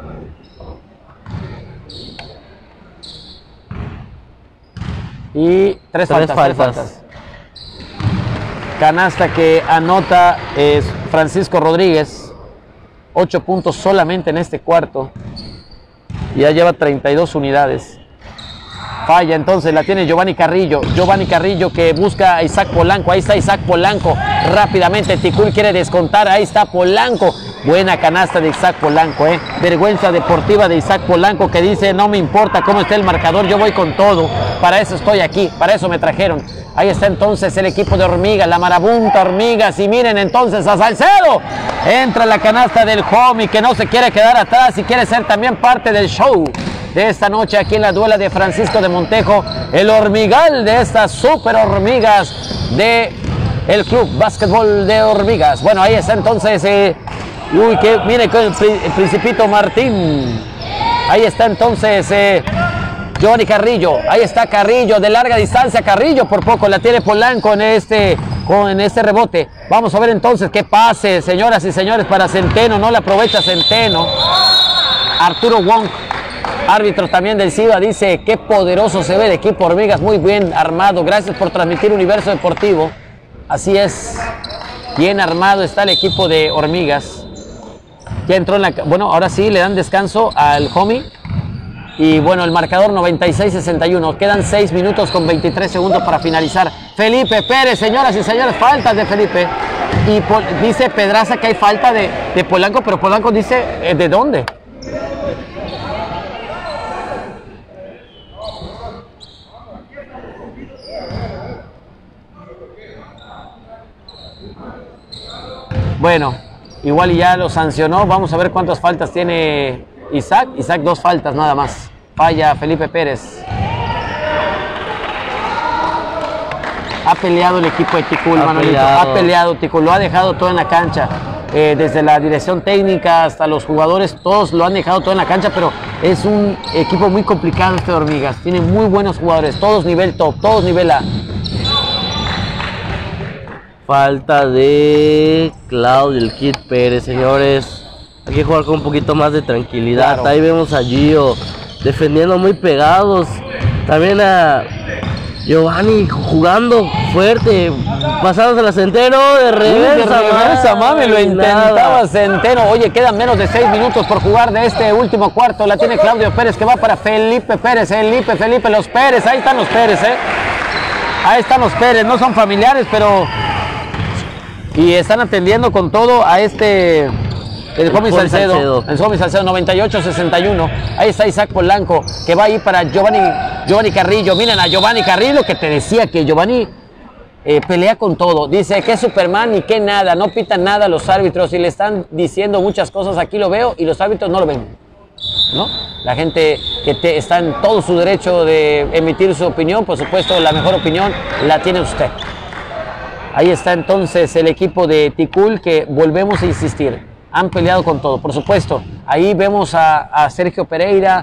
Y tres faltas. Canasta que anota Francisco Rodríguez. 8 puntos solamente en este cuarto. Ya lleva 32 unidades. Falla, entonces la tiene Giovanni Carrillo. Giovanni Carrillo que busca a Isaac Polanco. Ahí está Isaac Polanco. Rápidamente Ticul quiere descontar. Ahí está Polanco. Buena canasta de Isaac Polanco. Vergüenza deportiva de Isaac Polanco que dice: no me importa cómo esté el marcador, yo voy con todo. Para eso estoy aquí, para eso me trajeron. Ahí está entonces el equipo de Hormigas, la marabunta Hormigas. Y miren entonces a Salcedo. Entra la canasta del homie que no se quiere quedar atrás y quiere ser también parte del show de esta noche aquí en la duela de Francisco de Montejo, el hormigal de estas super hormigas de el Club Básquetbol de Hormigas. Bueno, ahí está entonces, mire con el Principito Martín. Ahí está entonces Giovanni Carrillo. Ahí está Carrillo de larga distancia. Carrillo por poco la tiene Polanco en este rebote. Vamos a ver entonces qué pase, señoras y señores, para Centeno. No le aprovecha Centeno. Arturo Wong, árbitro también del CIBA, dice: qué poderoso se ve el equipo Hormigas, muy bien armado. Gracias por transmitir Universo Deportivo. Así es, bien armado está el equipo de Hormigas. Ya entró en la... Bueno, ahora sí le dan descanso al homie. Y bueno, el marcador 96-61. Quedan 6 minutos con 23 segundos para finalizar. Felipe Pérez, señoras y señores, faltas de Felipe. Y dice Pedraza que hay falta de Polanco, pero Polanco dice: ¿de dónde? Bueno, igual y ya lo sancionó. Vamos a ver cuántas faltas tiene Isaac. Isaac 2 faltas nada más. Falla Felipe Pérez. Ha peleado el equipo de Ticul, Manolito. Ha peleado Ticul, lo ha dejado todo en la cancha. Desde la dirección técnica hasta los jugadores, todos lo han dejado todo en la cancha, pero es un equipo muy complicado este de Hormigas. Tiene muy buenos jugadores, todos nivel top, todos nivel A.
Falta de Claudio el Kid Pérez, señores. Hay que jugar con un poquito más de tranquilidad. Claro. Ahí vemos a Gio defendiendo muy pegados. También a Giovanni jugando fuerte, pasándose a Centeno de reversa.
Mami, lo intentaba Centeno. Oye, quedan menos de 6 minutos por jugar de este último cuarto. La tiene Claudio Pérez que va para Felipe Pérez. Felipe, los Pérez. Ahí están los Pérez, Ahí están los Pérez. No son familiares, pero... Y están atendiendo con todo a el Homie Salcedo. El Homie Salcedo, 98-61. Ahí está Isaac Polanco, que va a ir para Giovanni Carrillo. Miren a Giovanni Carrillo, que te decía que Giovanni pelea con todo. Dice que es Superman y que nada, no pitan nada los árbitros. Y le están diciendo muchas cosas. Aquí lo veo y los árbitros no lo ven, ¿no? La gente que está en todo su derecho de emitir su opinión. Por supuesto, la mejor opinión la tiene usted. Ahí está entonces el equipo de Ticul, que volvemos a insistir, han peleado con todo. Por supuesto, ahí vemos a Sergio Pereira,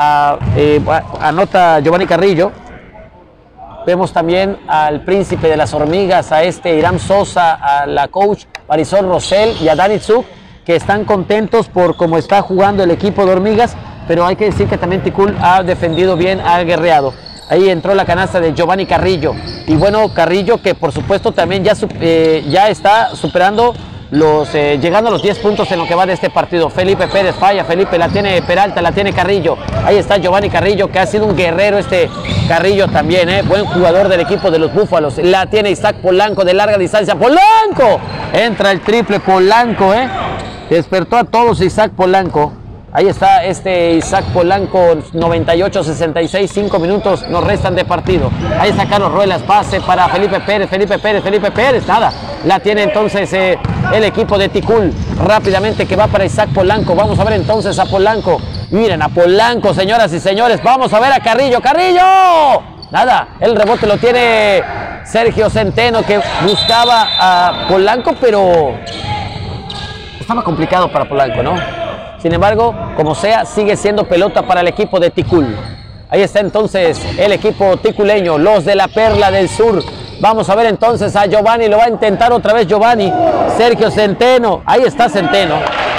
anota Giovanni Carrillo. Vemos también al príncipe de las hormigas, a Irán Sosa, a la coach Marisol Rosell y a Dani Zuk, que están contentos por cómo está jugando el equipo de Hormigas, pero hay que decir que también Ticul ha defendido bien, ha guerreado. Ahí entró la canasta de Giovanni Carrillo. Y bueno, Carrillo que por supuesto también ya está superando llegando a los 10 puntos en lo que va de este partido. Felipe Pérez falla, Felipe, la tiene Peralta, la tiene Carrillo. Ahí está Giovanni Carrillo, que ha sido un guerrero Carrillo también, buen jugador del equipo de los Búfalos. La tiene Isaac Polanco de larga distancia. ¡Polanco! Entra el triple Polanco, Despertó a todos Isaac Polanco. Ahí está Isaac Polanco, 98-66, 5 minutos nos restan de partido. Ahí está Carlos Ruelas, pase para Felipe Pérez, nada. La tiene entonces el equipo de Ticul, rápidamente que va para Isaac Polanco. Vamos a ver entonces a Polanco. Miren a Polanco, señoras y señores, vamos a ver a Carrillo. ¡Carrillo! Nada, el rebote lo tiene Sergio Centeno, que buscaba a Polanco, pero estaba complicado para Polanco, ¿no? Sin embargo, como sea, sigue siendo pelota para el equipo de Ticul. Ahí está entonces el equipo ticuleño, los de la Perla del Sur. Vamos a ver entonces a Giovanni, lo va a intentar otra vez Giovanni. Sergio Centeno, ahí está Centeno.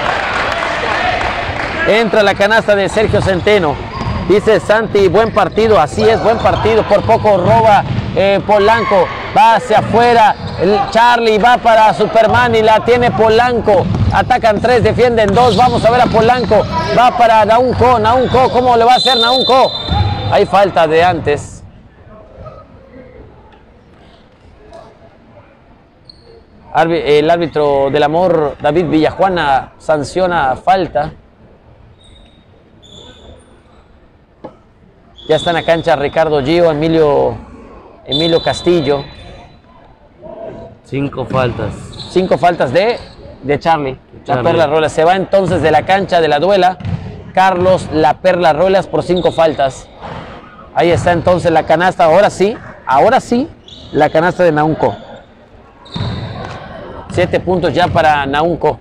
Entra la canasta de Sergio Centeno. Dice Santi, buen partido, así es, buen partido. Por poco roba Polanco, va hacia afuera. El Charlie va para Superman y la tiene Polanco. Atacan 3, defienden 2. Vamos a ver a Polanco. Va para Naunco. Naunco, ¿cómo le va a hacer Naunco? Hay falta de antes. El árbitro del amor, David Villajuana, sanciona falta. Ya está en la cancha Ricardo Gio, Emilio Castillo.
5 faltas.
5 faltas de Charlie. La Perla Rolas. Se va entonces de la cancha de la duela Carlos La Perla Rolas por 5 faltas. Ahí está entonces la canasta. Ahora sí, la canasta de Naunco. 7 puntos ya para Naunco.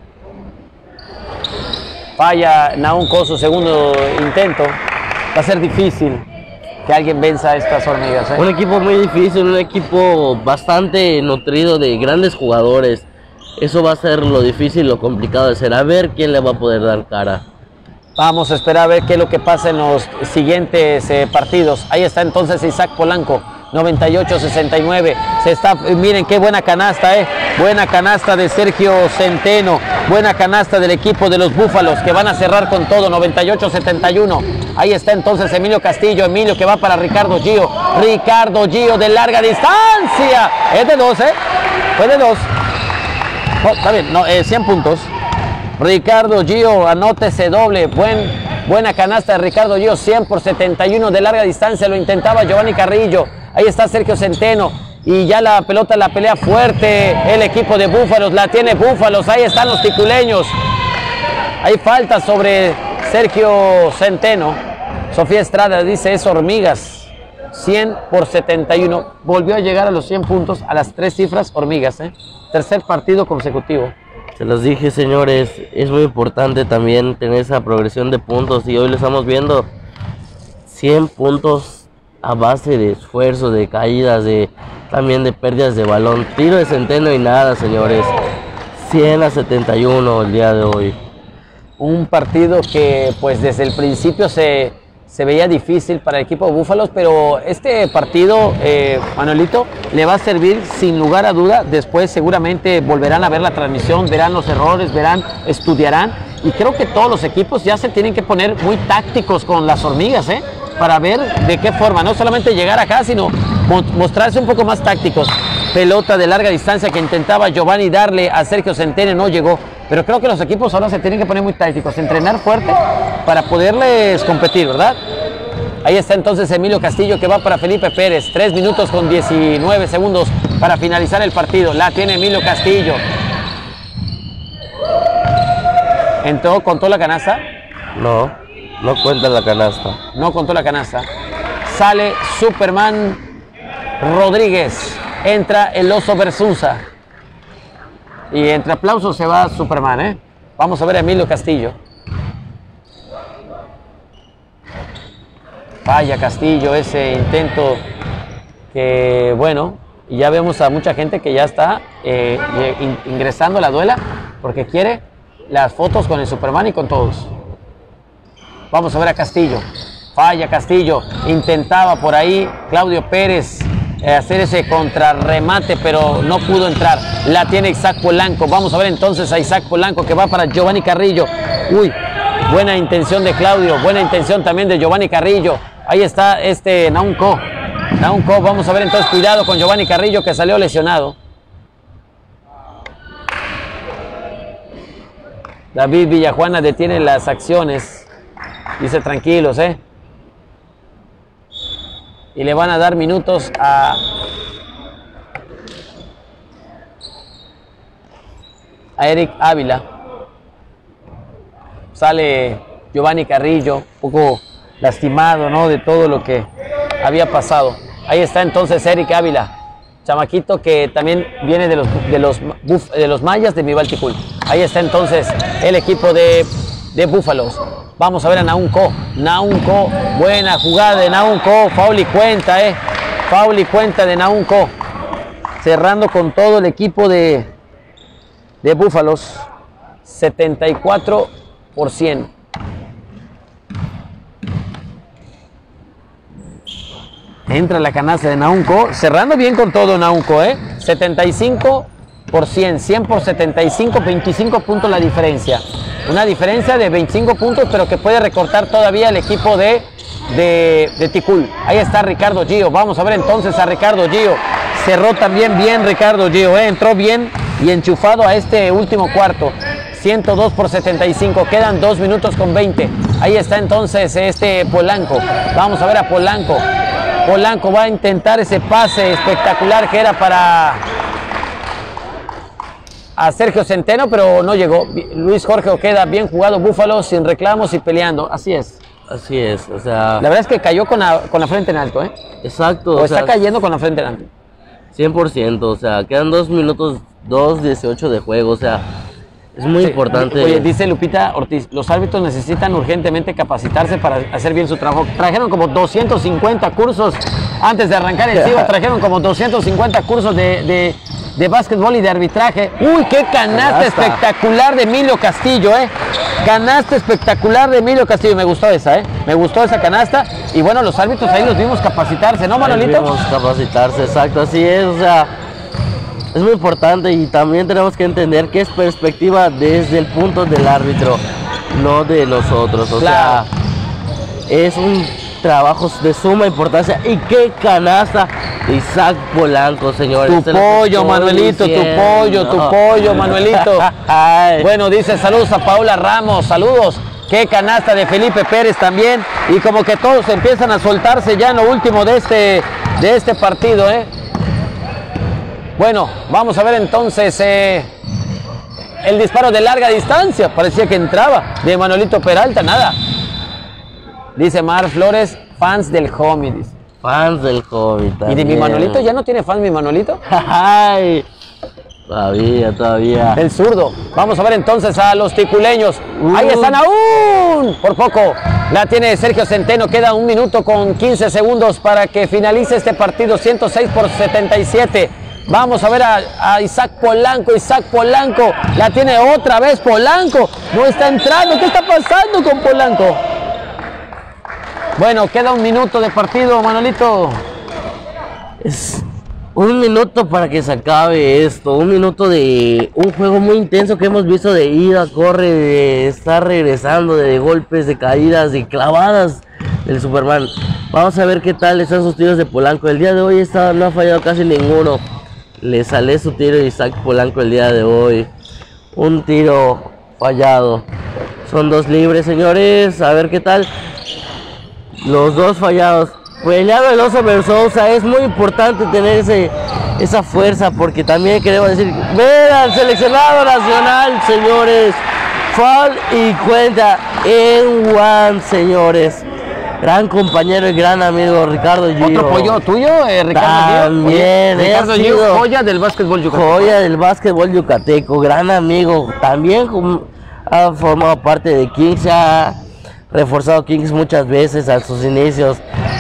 Falla Naunco su segundo intento. Va a ser difícil que alguien venza a estas hormigas, ¿eh?
Un equipo muy difícil, un equipo bastante nutrido de grandes jugadores. Eso va a ser lo difícil, lo complicado de ser. A ver quién le va a poder dar cara.
Vamos a esperar a ver qué es lo que pasa en los siguientes partidos. Ahí está entonces Isaac Polanco, 98-69. Miren qué buena canasta, buena canasta de Sergio Centeno, buena canasta del equipo de los Búfalos, que van a cerrar con todo, 98-71. Ahí está entonces Emilio Castillo, Emilio que va para Ricardo Gio. Ricardo Gio de larga distancia. Es de 2, fue de 2. Oh, está bien, no, 100 puntos. Ricardo Gio, anótese doble. Buena canasta de Ricardo Gio, 100 por 71 de larga distancia. Lo intentaba Giovanni Carrillo. Ahí está Sergio Centeno. Y ya la pelota la pelea fuerte el equipo de Búfalos. La tiene Búfalos. Ahí están los ticuleños. Hay falta sobre Sergio Centeno. Sofía Estrada dice es hormigas. 100 por 71. Volvió a llegar a los 100 puntos, a las 3 cifras hormigas. Tercer partido consecutivo.
Se los dije, señores, es muy importante también tener esa progresión de puntos y hoy lo estamos viendo. 100 puntos a base de esfuerzo, de caídas, también de pérdidas de balón. Tiro de Centeno y nada, señores. 100-71 el día de hoy.
Un partido que pues desde el principio se veía difícil para el equipo de Búfalos, pero este partido, Manuelito, le va a servir sin lugar a duda. Después seguramente volverán a ver la transmisión, verán los errores, estudiarán, y creo que todos los equipos ya se tienen que poner muy tácticos con las hormigas, para ver de qué forma, no solamente llegar acá, sino mostrarse un poco más tácticos. Pelota de larga distancia que intentaba Giovanni darle a Sergio Centeno, no llegó. Pero creo que los equipos ahora se tienen que poner muy tácticos, entrenar fuerte para poderles competir, ¿verdad? Ahí está entonces Emilio Castillo que va para Felipe Pérez. 3 minutos con 19 segundos para finalizar el partido. La tiene Emilio Castillo. ¿Entró, contó la canasta?
No cuenta la canasta.
No contó la canasta. Sale Superman Rodríguez. Entra el Oso Versunza. Y entre aplausos se va Superman, Vamos a ver a Emilio Castillo. Falla Castillo ese intento que, bueno, y ya vemos a mucha gente que ya está ingresando a la duela porque quiere las fotos con el Superman y con todos. Vamos a ver a Castillo. Falla Castillo. Intentaba por ahí Claudio Pérez hacer ese contrarremate, pero no pudo entrar. La tiene Isaac Polanco. Vamos a ver entonces a Isaac Polanco que va para Giovanni Carrillo. Uy, buena intención de Claudio, buena intención también de Giovanni Carrillo. Ahí está Naunco. Vamos a ver entonces, cuidado con Giovanni Carrillo que salió lesionado. David Villajuana detiene las acciones. Dice tranquilos, y le van a dar minutos a Eric Ávila. Sale Giovanni Carrillo, un poco lastimado, ¿no?, de todo lo que había pasado. Ahí está entonces Eric Ávila, chamaquito que también viene de los mayas de Mivalticul. Ahí está entonces el equipo de Búfalos. Vamos a ver a Nahum Co. Nahum Co, buena jugada de Nahum Co, foul y cuenta, foul y cuenta de Nahum Co. Cerrando con todo el equipo de Búfalos, 74%. Entra la canasta de Nahum Co, cerrando bien con todo Nahum Co, 75%, 100 por 75, 25 puntos la diferencia. Una diferencia de 25 puntos, pero que puede recortar todavía el equipo de Ticul. Ahí está Ricardo Gio, vamos a ver entonces a Ricardo Gio. Cerró también bien Ricardo Gio, entró bien y enchufado a este último cuarto. 102 por 75, quedan 2 minutos con 20. Ahí está entonces Polanco. Vamos a ver a Polanco. Polanco va a intentar ese pase espectacular que era para a Sergio Centeno, pero no llegó. Luis Jorge Ojeda, bien jugado Búfalos, sin reclamos y peleando. Así es.
Así es, o sea...
La verdad es que cayó con la frente en alto,
Exacto.
O está cayendo con la frente en alto.
100%, o sea, quedan 2 minutos, 2:18 de juego, o sea, es muy importante.
Oye, dice Lupita Ortiz, los árbitros necesitan urgentemente capacitarse para hacer bien su trabajo. Trajeron como 250 cursos, antes de arrancar el CIO, trajeron como 250 cursos de básquetbol y de arbitraje. ¡Uy, qué canasta espectacular de Emilio Castillo, Canasta espectacular de Emilio Castillo, me gustó esa, Me gustó esa canasta. Y bueno, los árbitros ahí los vimos capacitarse, ¿no, Manolito?
Vimos capacitarse, exacto, así es, o sea, es muy importante y también tenemos que entender que es perspectiva desde el punto del árbitro, no de nosotros, o sea, es un trabajo de suma importancia. Y qué canasta de Isaac Polanco, señores.
Tu pollo, Manuelito, tu pollo, Manuelito. Bueno, dice saludos a Paula Ramos, saludos. Qué canasta de Felipe Pérez también. Y como que todos empiezan a soltarse ya en lo último de este partido, Bueno, vamos a ver entonces el disparo de larga distancia. Parecía que entraba de Manuelito Peralta, nada. Dice Mar Flores, fans del homie, dice.
Fans del homie también.
¿Y de mi Manolito? ¿Ya no tiene fans mi Manolito?
Ay, todavía.
El zurdo. Vamos a ver entonces a los ticuleños. Ahí están aún. Por poco. La tiene Sergio Centeno. Queda 1 minuto con 15 segundos para que finalice este partido. 106 por 77. Vamos a ver a Isaac Polanco. Isaac Polanco. La tiene otra vez Polanco. No está entrando. ¿Qué está pasando con Polanco? Bueno, queda 1 minuto de partido, Manolito.
Es 1 minuto para que se acabe esto. 1 minuto de un juego muy intenso que hemos visto de ida, corre, de estar regresando, de golpes, de caídas, de clavadas del Superman. Vamos a ver qué tal están sus tiros de Polanco. El día de hoy no ha fallado casi ninguno. Le sale su tiro de Isaac Polanco el día de hoy. Un tiro fallado. Son 2 libres, señores. A ver qué tal. Los 2 fallados. Peleado el Oso Versousa. Es muy importante tener esa fuerza, porque también queremos decir, ven al seleccionado nacional, señores. Foul y cuenta en one, señores. Gran compañero y gran amigo Ricardo Gio.
¿Otro pollo tuyo, Ricardo
Gio? También.
Ricardo Gio, joya del básquetbol yucateco.
Joya del básquetbol yucateco. Gran amigo. También ha formado parte de Kings. Ha reforzado Kings muchas veces a sus inicios.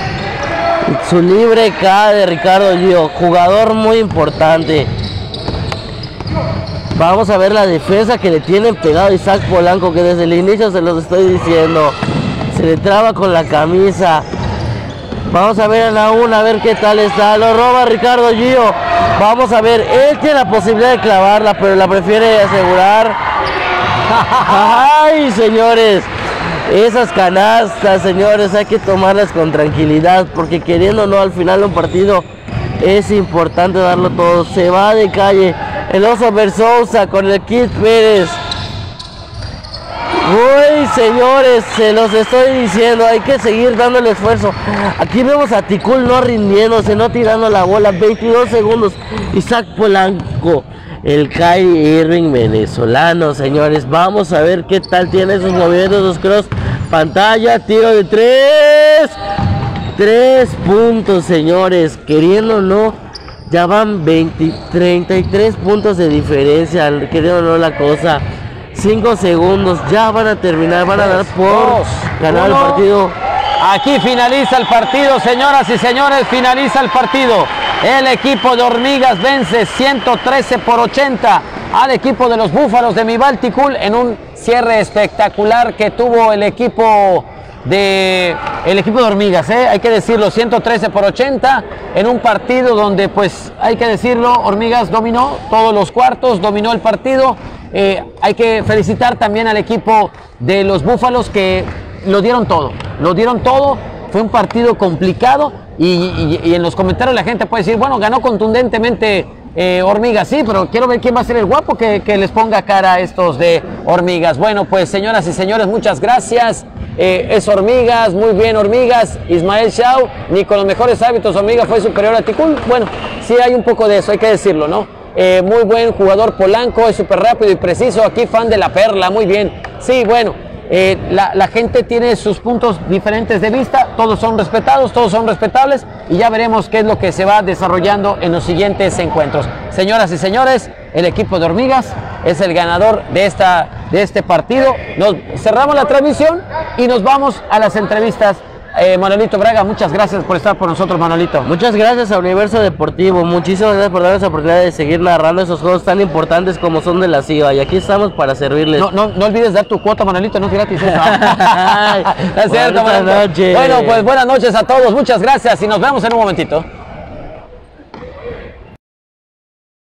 Su libre K de Ricardo Gio, jugador muy importante. Vamos a ver la defensa que le tienen pegado a Isaac Polanco, que desde el inicio se los estoy diciendo, se le traba con la camisa. Vamos a ver a Nahum, a ver qué tal está. Lo roba Ricardo Gio. Vamos a ver, él tiene la posibilidad de clavarla, pero la prefiere asegurar. Ay, señores. Esas canastas, señores, hay que tomarlas con tranquilidad, porque queriendo o no, al final de un partido es importante darlo todo. Se va de calle el Oso Versousa con el Kid Pérez. Uy, señores, se los estoy diciendo, hay que seguir dando el esfuerzo. Aquí vemos a Ticul no rindiéndose, no tirando la bola. 22 segundos. Isaac Polanco, el Kyrie Irving venezolano, señores. Vamos a ver qué tal tiene esos movimientos, los cross. Pantalla, tiro de 3. 3 puntos, señores, queriendo o no, ya van 33 puntos de diferencia, queriendo o no la cosa. 5 segundos, ya van a terminar, van a dar por ganar el partido.
Aquí finaliza el partido, señoras y señores, finaliza el partido. El equipo de Hormigas vence 113-80 al equipo de los Búfalos de Mivalticul en un cierre espectacular que tuvo el equipo de Hormigas, hay que decirlo, 113-80 en un partido donde, pues, hay que decirlo, Hormigas dominó todos los cuartos, dominó el partido. Hay que felicitar también al equipo de los Búfalos que lo dieron todo, fue un partido complicado y en los comentarios la gente puede decir, bueno, ganó contundentemente Hormigas, sí, pero quiero ver quién va a ser el guapo que les ponga cara a estos de Hormigas. Bueno, pues señoras y señores, muchas gracias. Es Hormigas, muy bien Hormigas, Ismael Shaw, ni con los mejores hábitos Hormigas fue superior a Ticul. Bueno, sí hay un poco de eso, hay que decirlo, ¿no? Muy buen jugador Polanco, es súper rápido y preciso, aquí fan de la Perla, muy bien. Sí, bueno, la gente tiene sus puntos diferentes de vista, todos son respetados, todos son respetables y ya veremos qué es lo que se va desarrollando en los siguientes encuentros. Señoras y señores, el equipo de Hormigas es el ganador de este partido. Cerramos la transmisión y nos vamos a las entrevistas. Manolito Braga, muchas gracias por estar por nosotros, Manolito.
Muchas gracias a Universo Deportivo, muchísimas gracias por darnos la oportunidad de seguir narrando esos juegos tan importantes como son de la CIVA, y aquí estamos para servirles.
No olvides dar tu cuota, Manolito, no es gratis eso. Es cierto, Manolito. Bueno, pues buenas noches a todos, muchas gracias y nos vemos en un momentito.